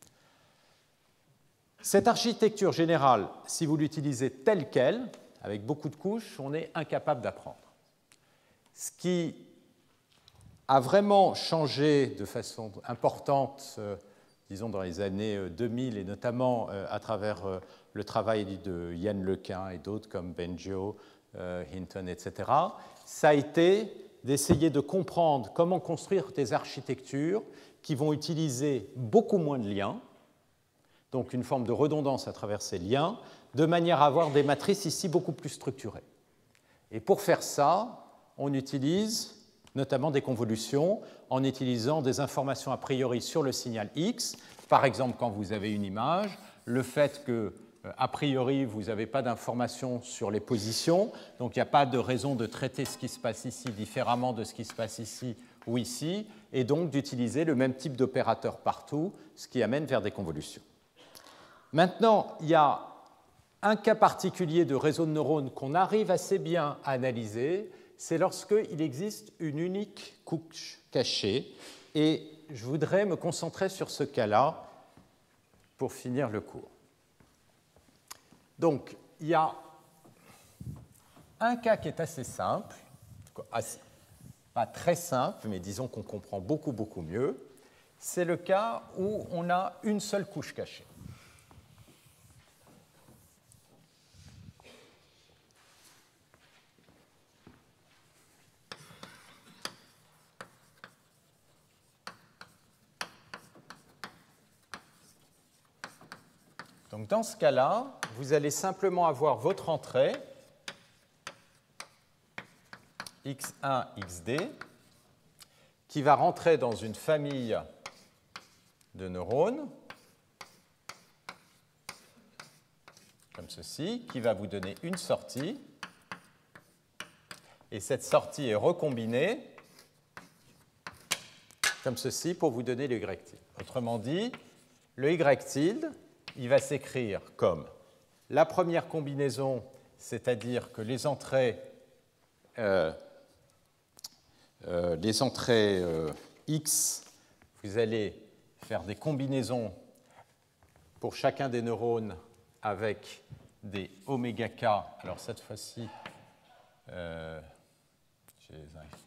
Cette architecture générale, si vous l'utilisez telle qu'elle, avec beaucoup de couches, on est incapable d'apprendre. Ce qui a vraiment changé de façon importante, disons dans les années 2000, et notamment à travers le travail de Yann Lequin et d'autres comme Bengio, Hinton, etc., ça a été d'essayer de comprendre comment construire des architectures qui vont utiliser beaucoup moins de liens, donc une forme de redondance à travers ces liens, de manière à avoir des matrices ici beaucoup plus structurées. Et pour faire ça, on utilise notamment des convolutions en utilisant des informations a priori sur le signal X. Par exemple, quand vous avez une image, le fait que, a priori, vous n'avez pas d'informations sur les positions, donc il n'y a pas de raison de traiter ce qui se passe ici différemment de ce qui se passe ici ou ici, et donc d'utiliser le même type d'opérateur partout, ce qui amène vers des convolutions. Maintenant, il y a un cas particulier de réseau de neurones qu'on arrive assez bien à analyser, c'est lorsqu'il existe une unique couche cachée, et je voudrais me concentrer sur ce cas-là pour finir le cours. Donc, il y a un cas qui est assez simple, pas très simple, mais disons qu'on comprend beaucoup, beaucoup mieux, c'est le cas où on a une seule couche cachée. Donc dans ce cas-là, vous allez simplement avoir votre entrée x1, xd qui va rentrer dans une famille de neurones comme ceci, qui va vous donner une sortie. Et cette sortie est recombinée comme ceci pour vous donner le y tilde. Autrement dit, le y tilde, il va s'écrire comme la première combinaison, c'est-à-dire que les entrées X, vous allez faire des combinaisons pour chacun des neurones avec des oméga k. Alors cette fois-ci, j'ai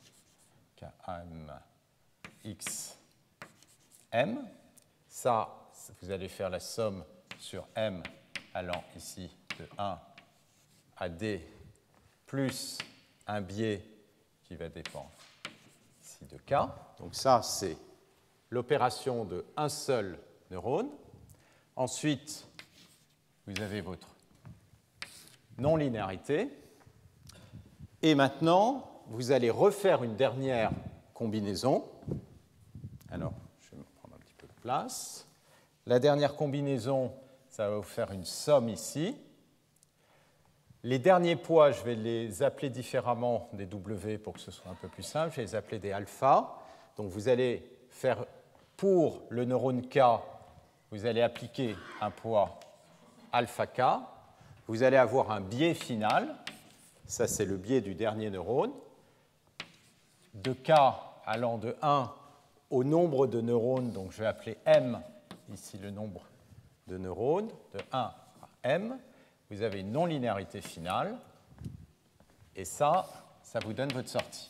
km x m. Ça, vous allez faire la somme sur m allant ici de 1 à d plus un biais qui va dépendre ici de k. Donc ça, c'est l'opération de un seul neurone. Ensuite, vous avez votre non-linéarité. Et maintenant, vous allez refaire une dernière combinaison. Alors, je vais me prendre un petit peu de place. La dernière combinaison, ça va vous faire une somme ici. Les derniers poids, je vais les appeler différemment des W pour que ce soit un peu plus simple. Je vais les appeler des alpha. Donc vous allez faire, pour le neurone K, vous allez appliquer un poids alpha K. Vous allez avoir un biais final. Ça, c'est le biais du dernier neurone. De K allant de 1 au nombre de neurones, donc je vais appeler M, ici le nombre de neurones, de 1 à M. Vous avez une non-linéarité finale, et ça vous donne votre sortie.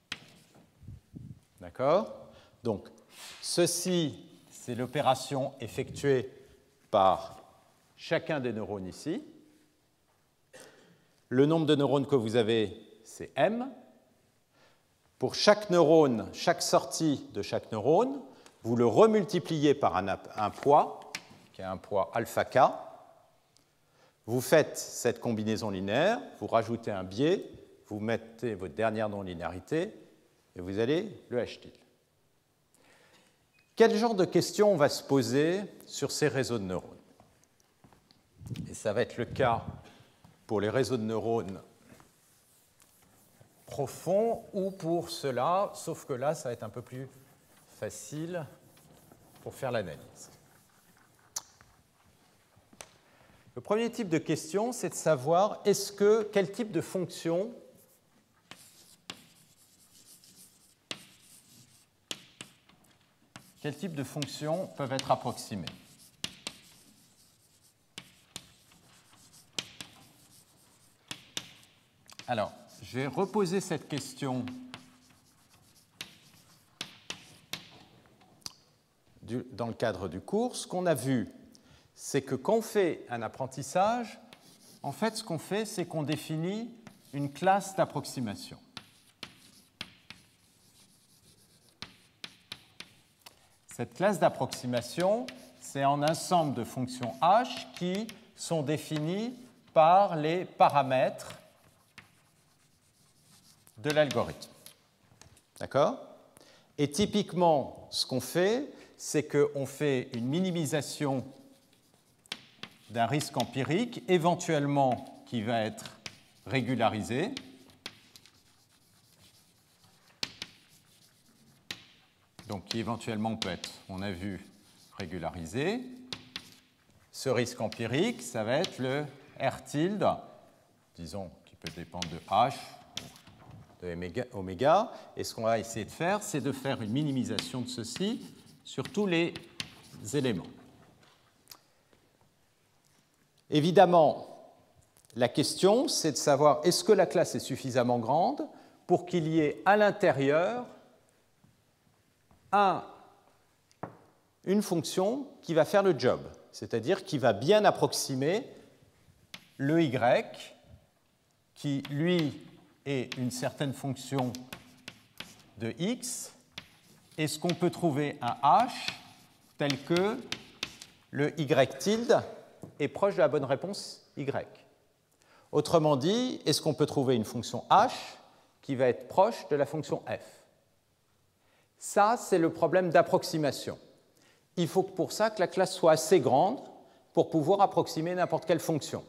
D'accord? Donc, ceci, c'est l'opération effectuée par chacun des neurones ici. Le nombre de neurones que vous avez, c'est M. Pour chaque neurone, chaque sortie de chaque neurone, vous le remultipliez par un poids, qui est un poids alpha k. Vous faites cette combinaison linéaire, vous rajoutez un biais, vous mettez votre dernière non-linéarité, et vous avez le h tilde. Quel genre de questions on va se poser sur ces réseaux de neurones? Et ça va être le cas pour les réseaux de neurones profond ou pour cela, sauf que là, ça va être un peu plus facile pour faire l'analyse. Le premier type de question, c'est de savoir quel type de fonction peuvent être approximées. Alors, je vais reposer cette question dans le cadre du cours. Ce qu'on a vu, c'est que quand on fait un apprentissage, en fait, ce qu'on fait, c'est qu'on définit une classe d'approximation. Cette classe d'approximation, c'est un ensemble de fonctions h qui sont définies par les paramètres de l'algorithme. D'accord? Et typiquement, ce qu'on fait, c'est qu'on fait une minimisation d'un risque empirique, éventuellement qui va être régularisé. Donc qui éventuellement peut être, on a vu, régularisé. Ce risque empirique, ça va être le R tilde, disons, qui peut dépendre de H, de oméga. Et ce qu'on va essayer de faire, c'est de faire une minimisation de ceci sur tous les éléments. Évidemment, la question, c'est de savoir est-ce que la classe est suffisamment grande pour qu'il y ait à l'intérieur une fonction qui va faire le job, c'est-à-dire qui va bien approximer le y, qui, lui, est une certaine fonction de x. Est-ce qu'on peut trouver un h tel que le y tilde est proche de la bonne réponse y? Autrement dit, est-ce qu'on peut trouver une fonction h qui va être proche de la fonction f? Ça, c'est le problème d'approximation. Il faut pour ça que la classe soit assez grande pour pouvoir approximer n'importe quelle fonction.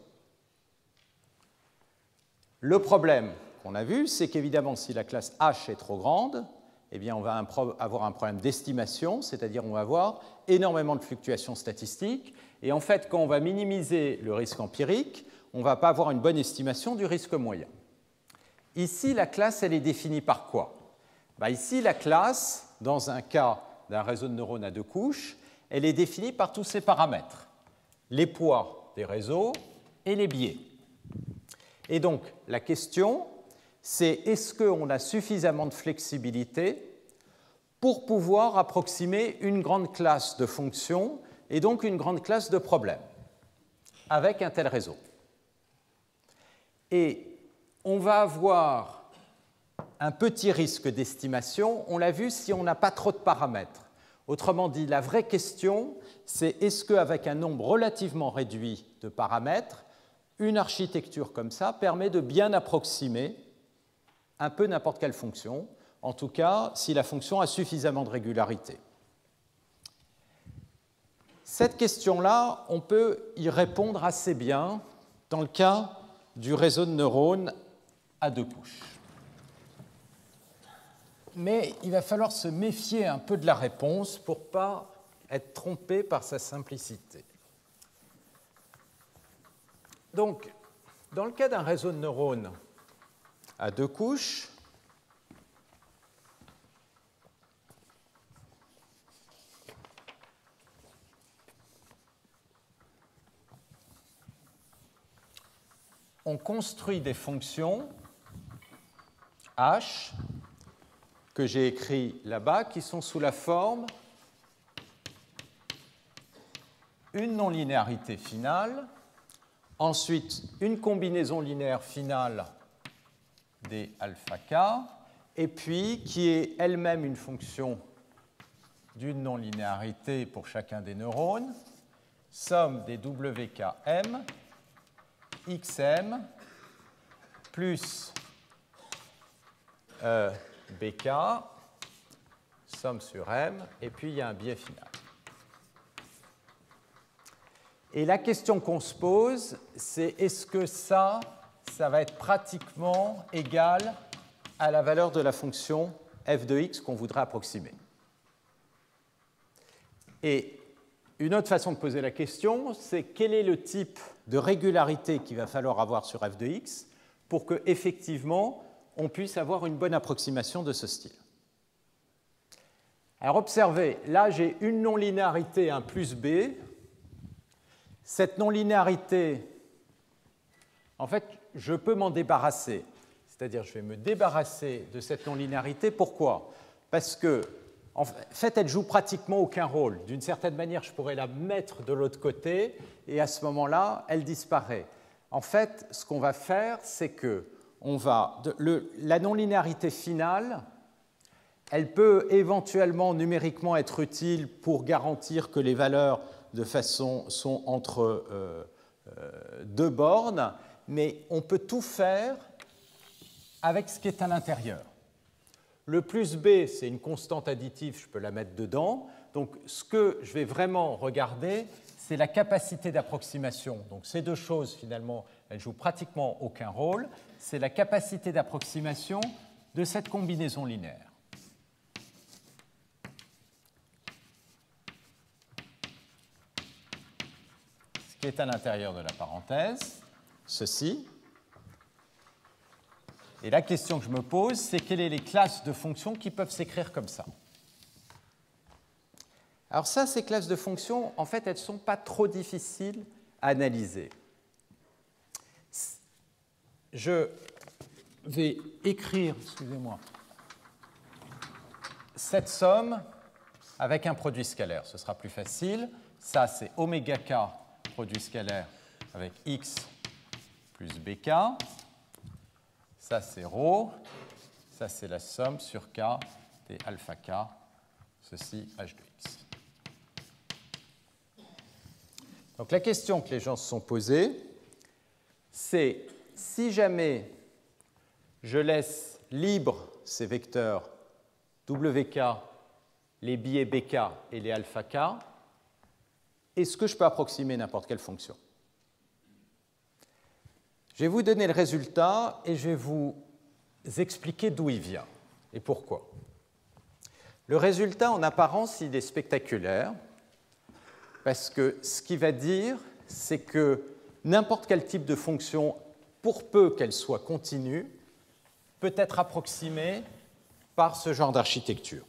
Le problème qu'on a vu, c'est qu'évidemment, si la classe h est trop grande, eh bien, on va avoir un problème d'estimation, c'est-à-dire on va avoir énormément de fluctuations statistiques. Et en fait, quand on va minimiser le risque empirique, on ne va pas avoir une bonne estimation du risque moyen. Ici, la classe, elle est définie par quoi? Ici, la classe, dans un cas d'un réseau de neurones à deux couches, elle est définie par tous ces paramètres, les poids des réseaux et les biais. Et donc, la question, c'est est-ce qu'on a suffisamment de flexibilité pour pouvoir approximer une grande classe de fonctions et donc une grande classe de problèmes avec un tel réseau? Et on va avoir un petit risque d'estimation, on l'a vu, si on n'a pas trop de paramètres. Autrement dit, la vraie question, c'est est-ce qu'avec un nombre relativement réduit de paramètres, une architecture comme ça permet de bien approximer un peu n'importe quelle fonction, en tout cas si la fonction a suffisamment de régularité. Cette question-là, on peut y répondre assez bien dans le cas du réseau de neurones à deux couches. Mais il va falloir se méfier un peu de la réponse pour ne pas être trompé par sa simplicité. Donc, dans le cas d'un réseau de neurones à deux couches, on construit des fonctions h que j'ai écrit là-bas, qui sont sous la forme une non-linéarité finale, ensuite une combinaison linéaire finale des alpha k, et puis qui est elle-même une fonction d'une non-linéarité pour chacun des neurones, somme des wkm, xm, plus bk, somme sur m, et puis il y a un biais final. Et la question qu'on se pose, c'est est-ce que ça va être pratiquement égal à la valeur de la fonction f de x qu'on voudrait approximer. Et une autre façon de poser la question, c'est quel est le type de régularité qu'il va falloir avoir sur f de x pour qu'effectivement on puisse avoir une bonne approximation de ce style. Alors observez, là j'ai une non-linéarité 1 plus b. Cette non-linéarité, en fait, je peux m'en débarrasser. C'est-à-dire je vais me débarrasser de cette non-linéarité. Pourquoi? Parce que, en fait, elle joue pratiquement aucun rôle. D'une certaine manière, je pourrais la mettre de l'autre côté et à ce moment-là, elle disparaît. En fait, ce qu'on va faire, c'est que la non-linéarité finale, elle peut éventuellement numériquement être utile pour garantir que les valeurs de façon sont entre deux bornes, mais on peut tout faire avec ce qui est à l'intérieur. Le plus b, c'est une constante additive, je peux la mettre dedans. Donc ce que je vais vraiment regarder, c'est la capacité d'approximation. Donc ces deux choses, finalement, elles ne jouent pratiquement aucun rôle. C'est la capacité d'approximation de cette combinaison linéaire. Ce qui est à l'intérieur de la parenthèse, ceci. Et la question que je me pose, c'est quelles sont les classes de fonctions qui peuvent s'écrire comme ça. Alors ça, ces classes de fonctions, en fait, elles ne sont pas trop difficiles à analyser. Je vais écrire, excusez-moi, cette somme avec un produit scalaire. Ce sera plus facile. Ça, c'est oméga k, produit scalaire, avec x plus bk. Ça, c'est ρ. Ça, c'est la somme sur k des alpha k, ceci h de x. Donc la question que les gens se sont posées, c'est si jamais je laisse libre ces vecteurs wk, les biais bk et les alpha k, est-ce que je peux approximer n'importe quelle fonction? Je vais vous donner le résultat et je vais vous expliquer d'où il vient et pourquoi. Le résultat, en apparence, il est spectaculaire parce que ce qu'il va dire, c'est que n'importe quel type de fonction, pour peu qu'elle soit continue, peut être approximée par ce genre d'architecture.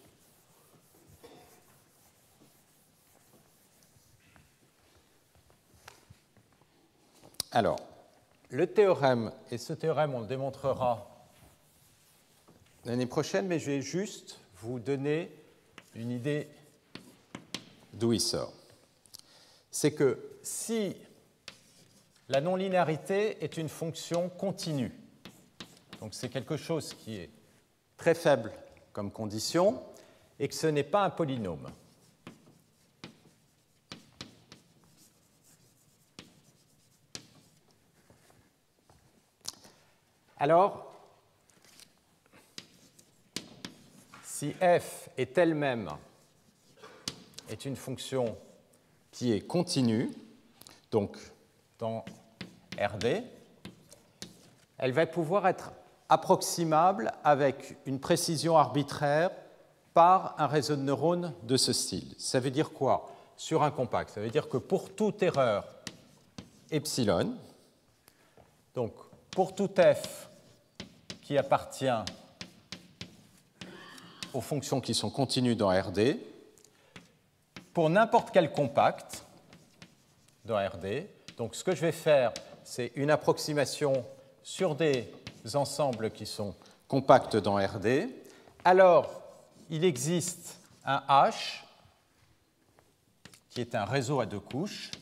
Alors, le théorème, et ce théorème, on le démontrera l'année prochaine, mais je vais juste vous donner une idée d'où il sort. C'est que si la non-linéarité est une fonction continue, donc c'est quelque chose qui est très faible comme condition, et que ce n'est pas un polynôme. Alors, si f est elle-même est une fonction qui est continue, donc dans Rd, elle va pouvoir être approximable avec une précision arbitraire par un réseau de neurones de ce style. Ça veut dire quoi? Sur un compact, ça veut dire que pour toute erreur epsilon, donc pour tout f qui appartient aux fonctions qui sont continues dans Rd, pour n'importe quel compact dans Rd, donc ce que je vais faire, c'est une approximation sur des ensembles qui sont compacts dans Rd. Alors, il existe un H qui est un réseau à deux couches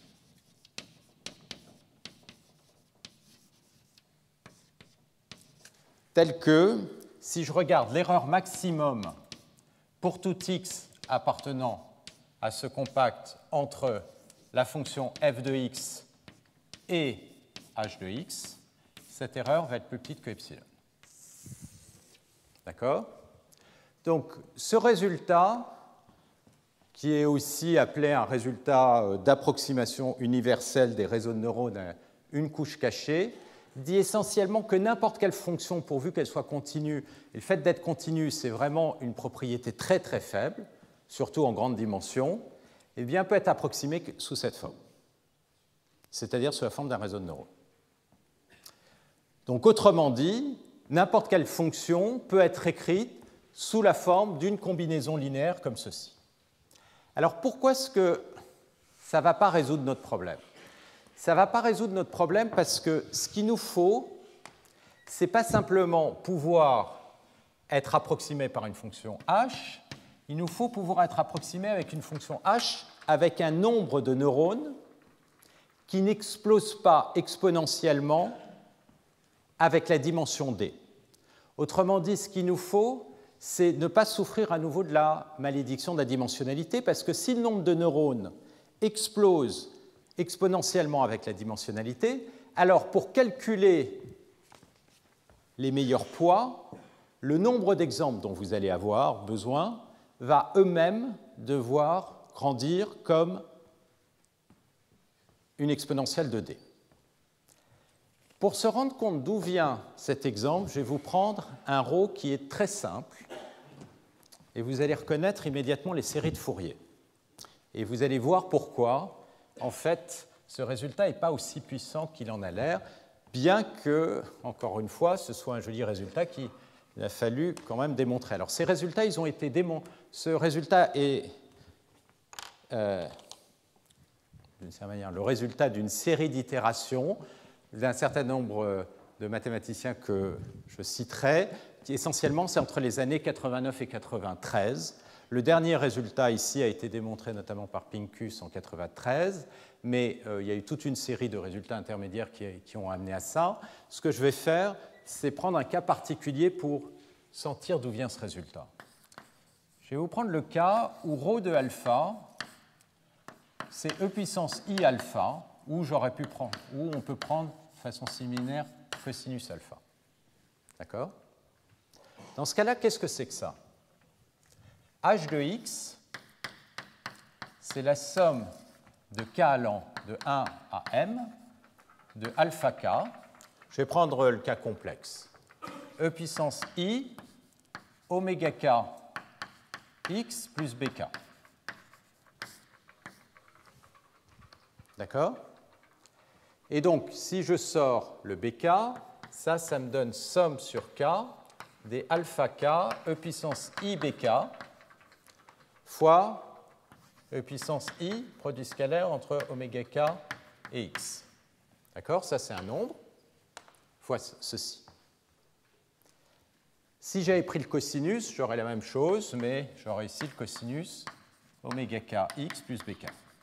tel que, si je regarde l'erreur maximum pour tout x appartenant à ce compact entre la fonction f de x et h de x, cette erreur va être plus petite que epsilon. D'accord? Donc, ce résultat, qui est aussi appelé un résultat d'approximation universelle des réseaux de neurones à une couche cachée, dit essentiellement que n'importe quelle fonction, pourvu qu'elle soit continue, et le fait d'être continue, c'est vraiment une propriété très très faible, surtout en grande dimension, eh bien, peut être approximée sous cette forme, c'est-à-dire sous la forme d'un réseau de neurones. Donc, autrement dit, n'importe quelle fonction peut être écrite sous la forme d'une combinaison linéaire comme ceci. Alors, pourquoi est-ce que ça ne va pas résoudre notre problème? Ça ne va pas résoudre notre problème parce que ce qu'il nous faut, ce n'est pas simplement pouvoir être approximé par une fonction h, il nous faut pouvoir être approximé avec une fonction h avec un nombre de neurones qui n'explose pas exponentiellement avec la dimension d. Autrement dit, ce qu'il nous faut, c'est ne pas souffrir à nouveau de la malédiction de la dimensionnalité, parce que si le nombre de neurones explose exponentiellement avec la dimensionnalité, alors pour calculer les meilleurs poids, le nombre d'exemples dont vous allez avoir besoin va eux-mêmes devoir grandir comme une exponentielle de d. Pour se rendre compte d'où vient cet exemple, je vais vous prendre un ρ qui est très simple et vous allez reconnaître immédiatement les séries de Fourier. Et vous allez voir pourquoi, en fait, ce résultat n'est pas aussi puissant qu'il en a l'air, bien que, encore une fois, ce soit un joli résultat qu'il a fallu quand même démontrer. Alors, ces résultats, ils ont été démontrés. Ce résultat est, d'une certaine manière, le résultat d'une série d'itérations d'un certain nombre de mathématiciens que je citerai, qui essentiellement, c'est entre les années 89 et 93. Le dernier résultat ici a été démontré notamment par Pincus en 93, mais il y a eu toute une série de résultats intermédiaires qui ont amené à ça. Ce que je vais faire, c'est prendre un cas particulier pour sentir d'où vient ce résultat. Je vais vous prendre le cas où ρ de alpha, c'est e puissance i alpha, où on peut prendre de façon similaire cosinus alpha. D'accord? Dans ce cas-là, qu'est-ce que c'est que ça? H de x, c'est la somme de k allant de 1 à m de alpha k. Je vais prendre le cas complexe. E puissance i, oméga k x plus bk. D'accord? Et donc, si je sors le bk, ça me donne somme sur k des alpha k, e puissance i bk, fois e puissance i, produit scalaire entre oméga k et x. D'accord? Ça, c'est un nombre, fois ceci. Si j'avais pris le cosinus, j'aurais la même chose, mais j'aurais ici le cosinus oméga k x plus bk.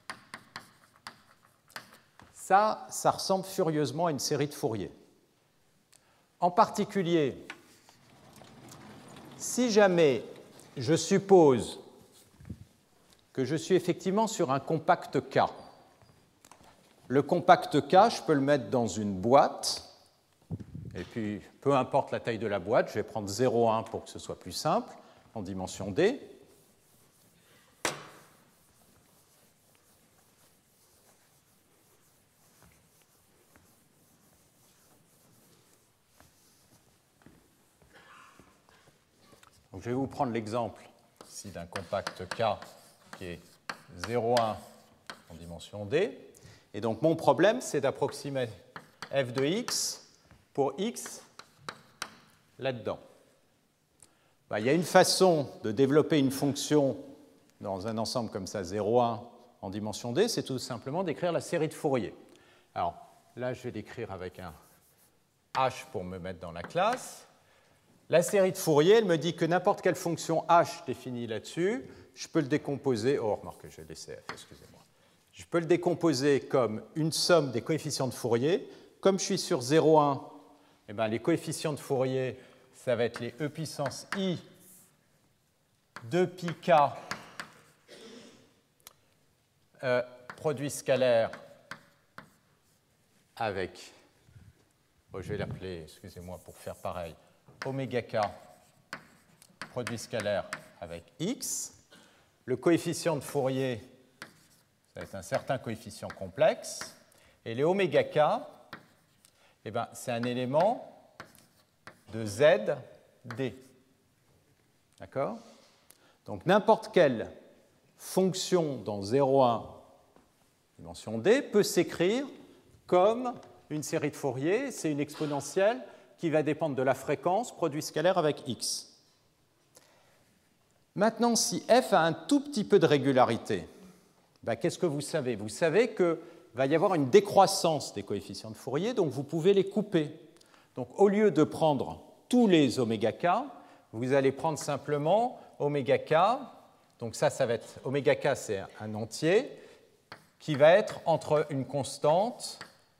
Ça ressemble furieusement à une série de Fourier. En particulier, si jamais je suppose que je suis effectivement sur un compact K, le compact K, je peux le mettre dans une boîte, et puis peu importe la taille de la boîte, je vais prendre 0,1 pour que ce soit plus simple, en dimension D. Donc, je vais vous prendre l'exemple ici d'un compact K qui est 0,1 en dimension D. Et donc, mon problème, c'est d'approximer f de x pour x là-dedans. Il y a une façon de développer une fonction dans un ensemble comme ça, 0,1 en dimension D, c'est tout simplement d'écrire la série de Fourier. Alors, là, je vais l'écrire avec un h pour me mettre dans la classe. La série de Fourier, elle me dit que n'importe quelle fonction h définie là-dessus, je peux le décomposer, oh remarque, j'ai laissé f, excusez-moi. Je peux le décomposer comme une somme des coefficients de Fourier. Comme je suis sur 0,1, eh bien, les coefficients de Fourier, ça va être les e puissance i de pi k produit scalaire avec, je vais l'appeler, excusez-moi, pour faire pareil, oméga k produit scalaire avec x. Le coefficient de Fourier, ça va être un certain coefficient complexe. Et les oméga k, eh ben, c'est un élément de ZD. D'accord? Donc n'importe quelle fonction dans 0,1 dimension D peut s'écrire comme une série de Fourier, c'est une exponentielle qui va dépendre de la fréquence produit scalaire avec x. Maintenant, si f a un tout petit peu de régularité, ben, qu'est-ce que vous savez? Vous savez qu'il va y avoir une décroissance des coefficients de Fourier, donc vous pouvez les couper. Donc au lieu de prendre tous les oméga k, vous allez prendre simplement oméga k, donc ça va être, oméga k c'est un entier, qui va être entre une constante,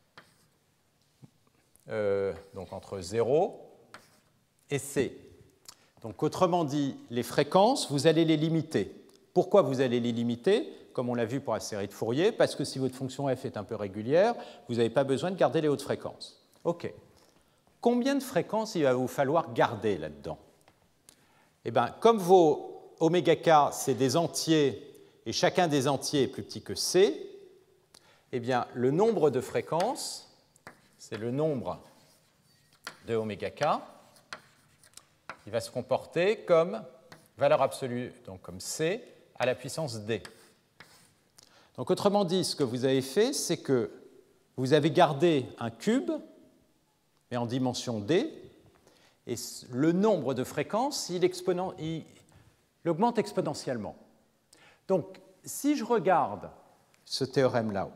donc entre 0 et c. Donc autrement dit, les fréquences, vous allez les limiter. Pourquoi vous allez les limiter? Comme on l'a vu pour la série de Fourier, parce que si votre fonction f est un peu régulière, vous n'avez pas besoin de garder les hautes fréquences. OK. Combien de fréquences il va vous falloir garder là-dedans? Eh bien, comme vos oméga k, c'est des entiers, et chacun des entiers est plus petit que c, eh bien, le nombre de fréquences, c'est le nombre de oméga k, il va se comporter comme valeur absolue, donc comme c, à la puissance d. Donc, autrement dit, ce que vous avez fait, c'est que vous avez gardé un cube, mais en dimension d, et le nombre de fréquences, il augmente exponentiellement. Donc, si je regarde ce théorème là-haut,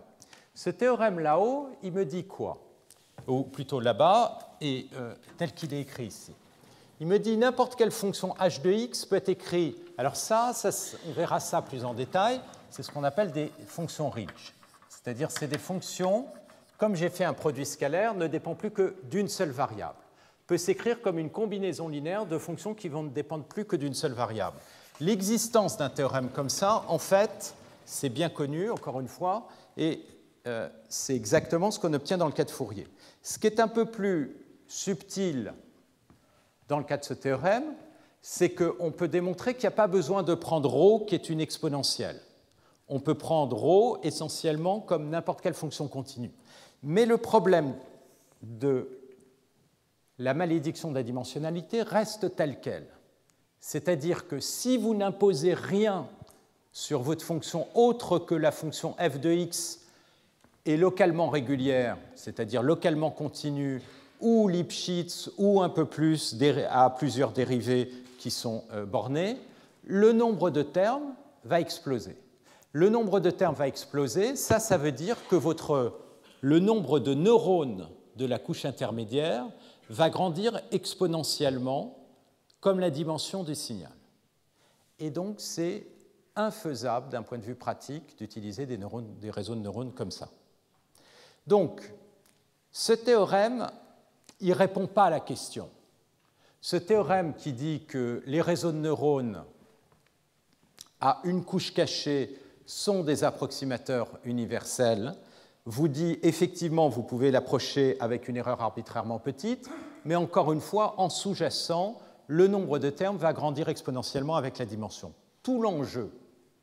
il me dit quoi? Ou plutôt là-bas, et tel qu'il est écrit ici. Il me dit n'importe quelle fonction h de x peut être écrite. Alors ça, on verra ça plus en détail, c'est ce qu'on appelle des fonctions Ridge. C'est-à-dire c'est des fonctions, comme j'ai fait un produit scalaire, ne dépend plus que d'une seule variable. Peut s'écrire comme une combinaison linéaire de fonctions qui vont ne dépendre plus que d'une seule variable. L'existence d'un théorème comme ça, en fait, c'est bien connu, encore une fois, et c'est exactement ce qu'on obtient dans le cas de Fourier. Ce qui est un peu plus subtil dans le cas de ce théorème, c'est qu'on peut démontrer qu'il n'y a pas besoin de prendre ρ qui est une exponentielle. On peut prendre ρ essentiellement comme n'importe quelle fonction continue. Mais le problème de la malédiction de la dimensionnalité reste tel quel. C'est-à-dire que si vous n'imposez rien sur votre fonction autre que la fonction f de x est localement régulière, c'est-à-dire localement continue, ou Lipschitz, ou un peu plus à plusieurs dérivés qui sont bornés, le nombre de termes va exploser. Le nombre de termes va exploser, ça veut dire que le nombre de neurones de la couche intermédiaire va grandir exponentiellement comme la dimension du signal. Et donc, c'est infaisable d'un point de vue pratique d'utiliser des réseaux de neurones comme ça. Donc, ce théorème, il ne répond pas à la question. Ce théorème qui dit que les réseaux de neurones à une couche cachée sont des approximateurs universels, vous dit effectivement, vous pouvez l'approcher avec une erreur arbitrairement petite, mais encore une fois, en sous-jacent, le nombre de termes va grandir exponentiellement avec la dimension. Tout l'enjeu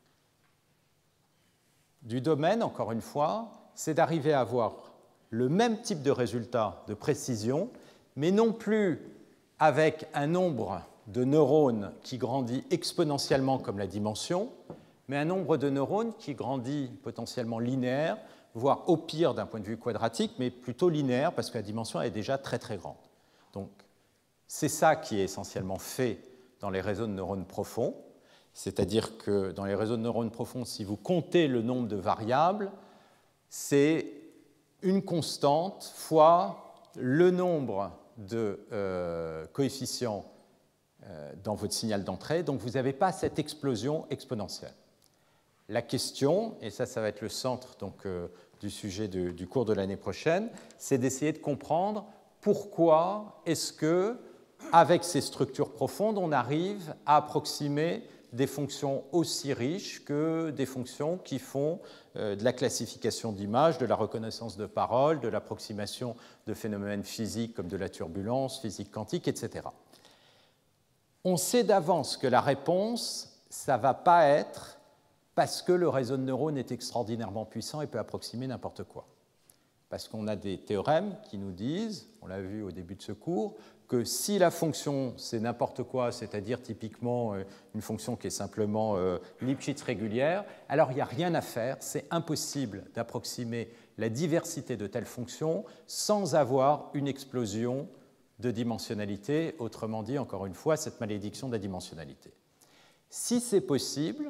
du domaine, encore une fois, c'est d'arriver à avoir le même type de résultat de précision, mais non plus avec un nombre de neurones qui grandit exponentiellement comme la dimension, mais un nombre de neurones qui grandit potentiellement linéaire, voire au pire d'un point de vue quadratique, mais plutôt linéaire parce que la dimension est déjà très très grande. Donc, c'est ça qui est essentiellement fait dans les réseaux de neurones profonds, c'est-à-dire que dans les réseaux de neurones profonds, si vous comptez le nombre de variables, c'est une constante fois le nombre de coefficients dans votre signal d'entrée, donc vous n'avez pas cette explosion exponentielle. La question, et ça va être le centre donc, du sujet du cours de l'année prochaine, c'est d'essayer de comprendre pourquoi est-ce que, avec ces structures profondes, on arrive à approximer des fonctions aussi riches que des fonctions qui font de la classification d'images, de la reconnaissance de paroles, de l'approximation de phénomènes physiques comme de la turbulence, physique quantique, etc. On sait d'avance que la réponse, ça ne va pas être parce que le réseau de neurones est extraordinairement puissant et peut approximer n'importe quoi. parce qu'on a des théorèmes qui nous disent, on l'a vu au début de ce cours, que si la fonction c'est n'importe quoi, c'est-à-dire typiquement une fonction qui est simplement Lipschitz régulière, alors il n'y a rien à faire, c'est impossible d'approximer la diversité de telles fonctions sans avoir une explosion de dimensionnalité, autrement dit, encore une fois, cette malédiction de la dimensionnalité. Si c'est possible,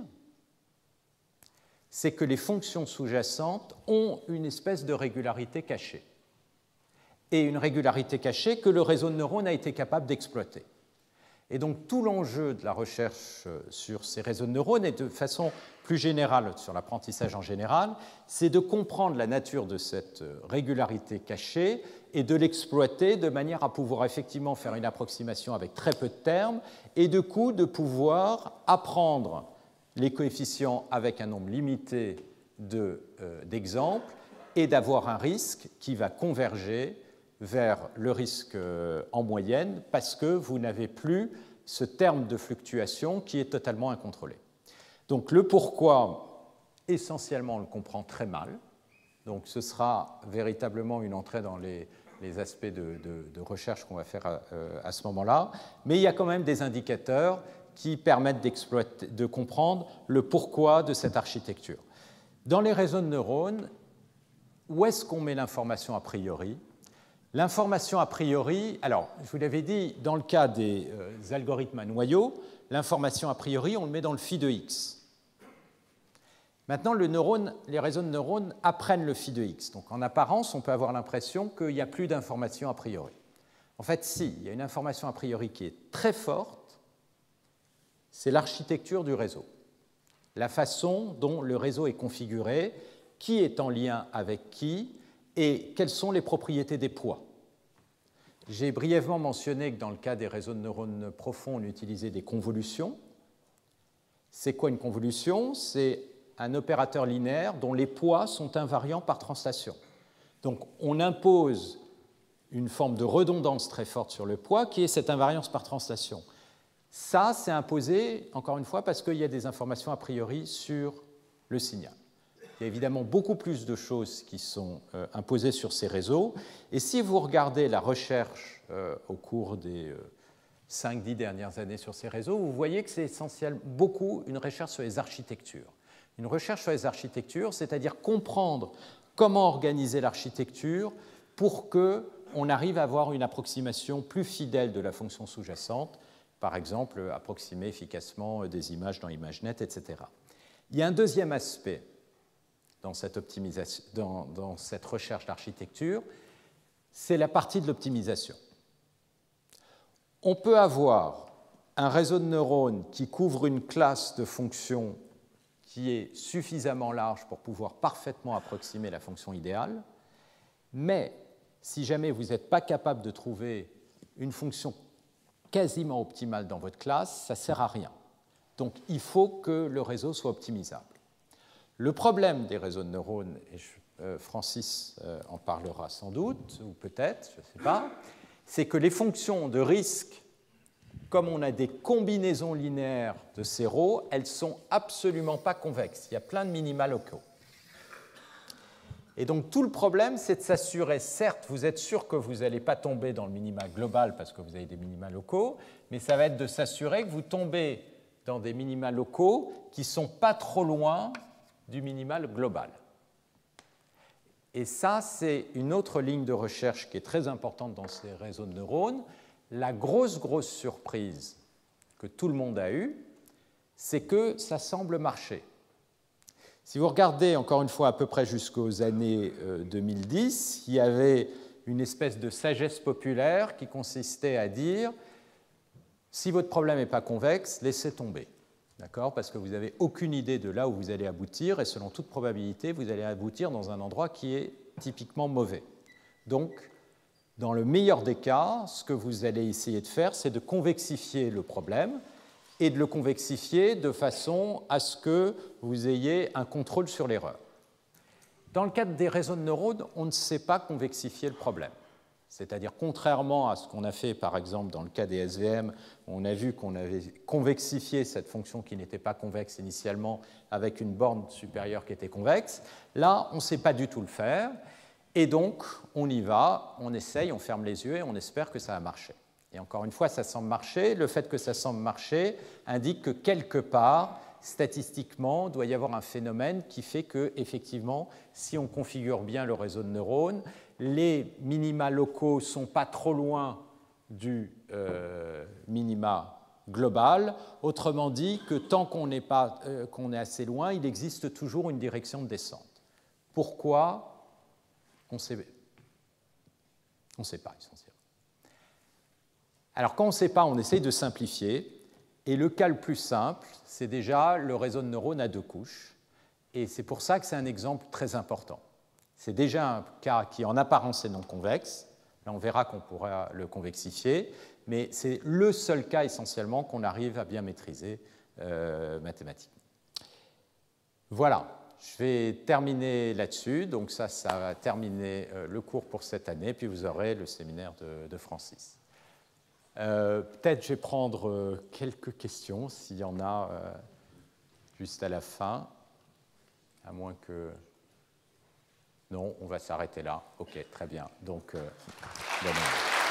c'est que les fonctions sous-jacentes ont une espèce de régularité cachée. Et une régularité cachée que le réseau de neurones a été capable d'exploiter. Et donc tout l'enjeu de la recherche sur ces réseaux de neurones, et de façon plus générale sur l'apprentissage en général, c'est de comprendre la nature de cette régularité cachée et de l'exploiter de manière à pouvoir effectivement faire une approximation avec très peu de termes et du coup de pouvoir apprendre les coefficients avec un nombre limité d'exemples et d'avoir un risque qui va converger vers le risque en moyenne parce que vous n'avez plus ce terme de fluctuation qui est totalement incontrôlé. Donc le pourquoi, essentiellement, on le comprend très mal. Donc ce sera véritablement une entrée dans les aspects de recherche qu'on va faire à ce moment-là. Mais il y a quand même des indicateurs qui permettent de comprendre le pourquoi de cette architecture. Dans les réseaux de neurones, où est-ce qu'on met l'information a priori? L'information a priori, alors je vous l'avais dit, dans le cas des algorithmes à noyaux, l'information a priori, on le met dans le phi de x. Maintenant, les réseaux de neurones apprennent le phi de x. Donc en apparence, on peut avoir l'impression qu'il n'y a plus d'information a priori. En fait, si, il y a une information a priori qui est très forte, c'est l'architecture du réseau. La façon dont le réseau est configuré, qui est en lien avec qui, et quelles sont les propriétés des poids. J'ai brièvement mentionné que dans le cas des réseaux de neurones profonds, on utilisait des convolutions. C'est quoi une convolution? C'est un opérateur linéaire dont les poids sont invariants par translation. Donc on impose une forme de redondance très forte sur le poids qui est cette invariance par translation. Ça, c'est imposé, encore une fois, parce qu'il y a des informations a priori sur le signal. Il y a évidemment beaucoup plus de choses qui sont imposées sur ces réseaux. Et si vous regardez la recherche au cours des 5-10 dernières années sur ces réseaux, vous voyez que c'est essentiellement beaucoup une recherche sur les architectures. Une recherche sur les architectures, c'est-à-dire comprendre comment organiser l'architecture pour qu'on arrive à avoir une approximation plus fidèle de la fonction sous-jacente, par exemple approximer efficacement des images dans ImageNet, etc. Il y a un deuxième aspect dans cette recherche d'architecture, c'est la partie de l'optimisation. On peut avoir un réseau de neurones qui couvre une classe de fonctions qui est suffisamment large pour pouvoir parfaitement approximer la fonction idéale, mais si jamais vous n'êtes pas capable de trouver une fonction quasiment optimale dans votre classe, ça ne sert à rien. Donc il faut que le réseau soit optimisable. Le problème des réseaux de neurones, et Francis en parlera sans doute, ou peut-être, je ne sais pas, c'est que les fonctions de risque, comme on a des combinaisons linéaires de zéro, elles ne sont absolument pas convexes. Il y a plein de minima locaux. Et donc tout le problème, c'est de s'assurer, certes, vous êtes sûr que vous n'allez pas tomber dans le minima global parce que vous avez des minima locaux, mais ça va être de s'assurer que vous tombez dans des minima locaux qui ne sont pas trop loin du minimal global. Et ça, c'est une autre ligne de recherche qui est très importante dans ces réseaux de neurones. La grosse surprise que tout le monde a eue, c'est que ça semble marcher. Si vous regardez, encore une fois, à peu près jusqu'aux années 2010, il y avait une espèce de sagesse populaire qui consistait à dire si votre problème n'est pas convexe, laissez tomber. D'accord ? Parce que vous n'avez aucune idée de là où vous allez aboutir, et selon toute probabilité, vous allez aboutir dans un endroit qui est typiquement mauvais. Donc, dans le meilleur des cas, ce que vous allez essayer de faire, c'est de convexifier le problème, et de le convexifier de façon à ce que vous ayez un contrôle sur l'erreur. Dans le cadre des réseaux de neurones, on ne sait pas convexifier le problème. C'est-à-dire, contrairement à ce qu'on a fait, par exemple, dans le cas des SVM, on a vu qu'on avait convexifié cette fonction qui n'était pas convexe initialement avec une borne supérieure qui était convexe. Là, on ne sait pas du tout le faire. Et donc, on y va, on essaye, on ferme les yeux et on espère que ça va marcher. Et encore une fois, ça semble marcher. Le fait que ça semble marcher indique que quelque part, statistiquement, il doit y avoir un phénomène qui fait que, effectivement, si on configure bien le réseau de neurones, les minima locaux ne sont pas trop loin du minima global. Autrement dit, que tant qu'on est assez loin, il existe toujours une direction de descente. Pourquoi? On ne sait pas essentiellement. Alors quand on ne sait pas, on essaye de simplifier. Et le cas le plus simple, c'est déjà le réseau de neurones à 2 couches. Et c'est pour ça que c'est un exemple très important. C'est déjà un cas qui en apparence est non convexe. Là, on verra qu'on pourra le convexifier. Mais c'est le seul cas essentiellement qu'on arrive à bien maîtriser mathématiquement. Voilà. Je vais terminer là-dessus. Donc ça va terminer le cours pour cette année. Puis vous aurez le séminaire de Francis. Peut-être je vais prendre quelques questions, s'il y en a juste à la fin. À moins que... Non, on va s'arrêter là. OK, très bien. Donc, bonne année.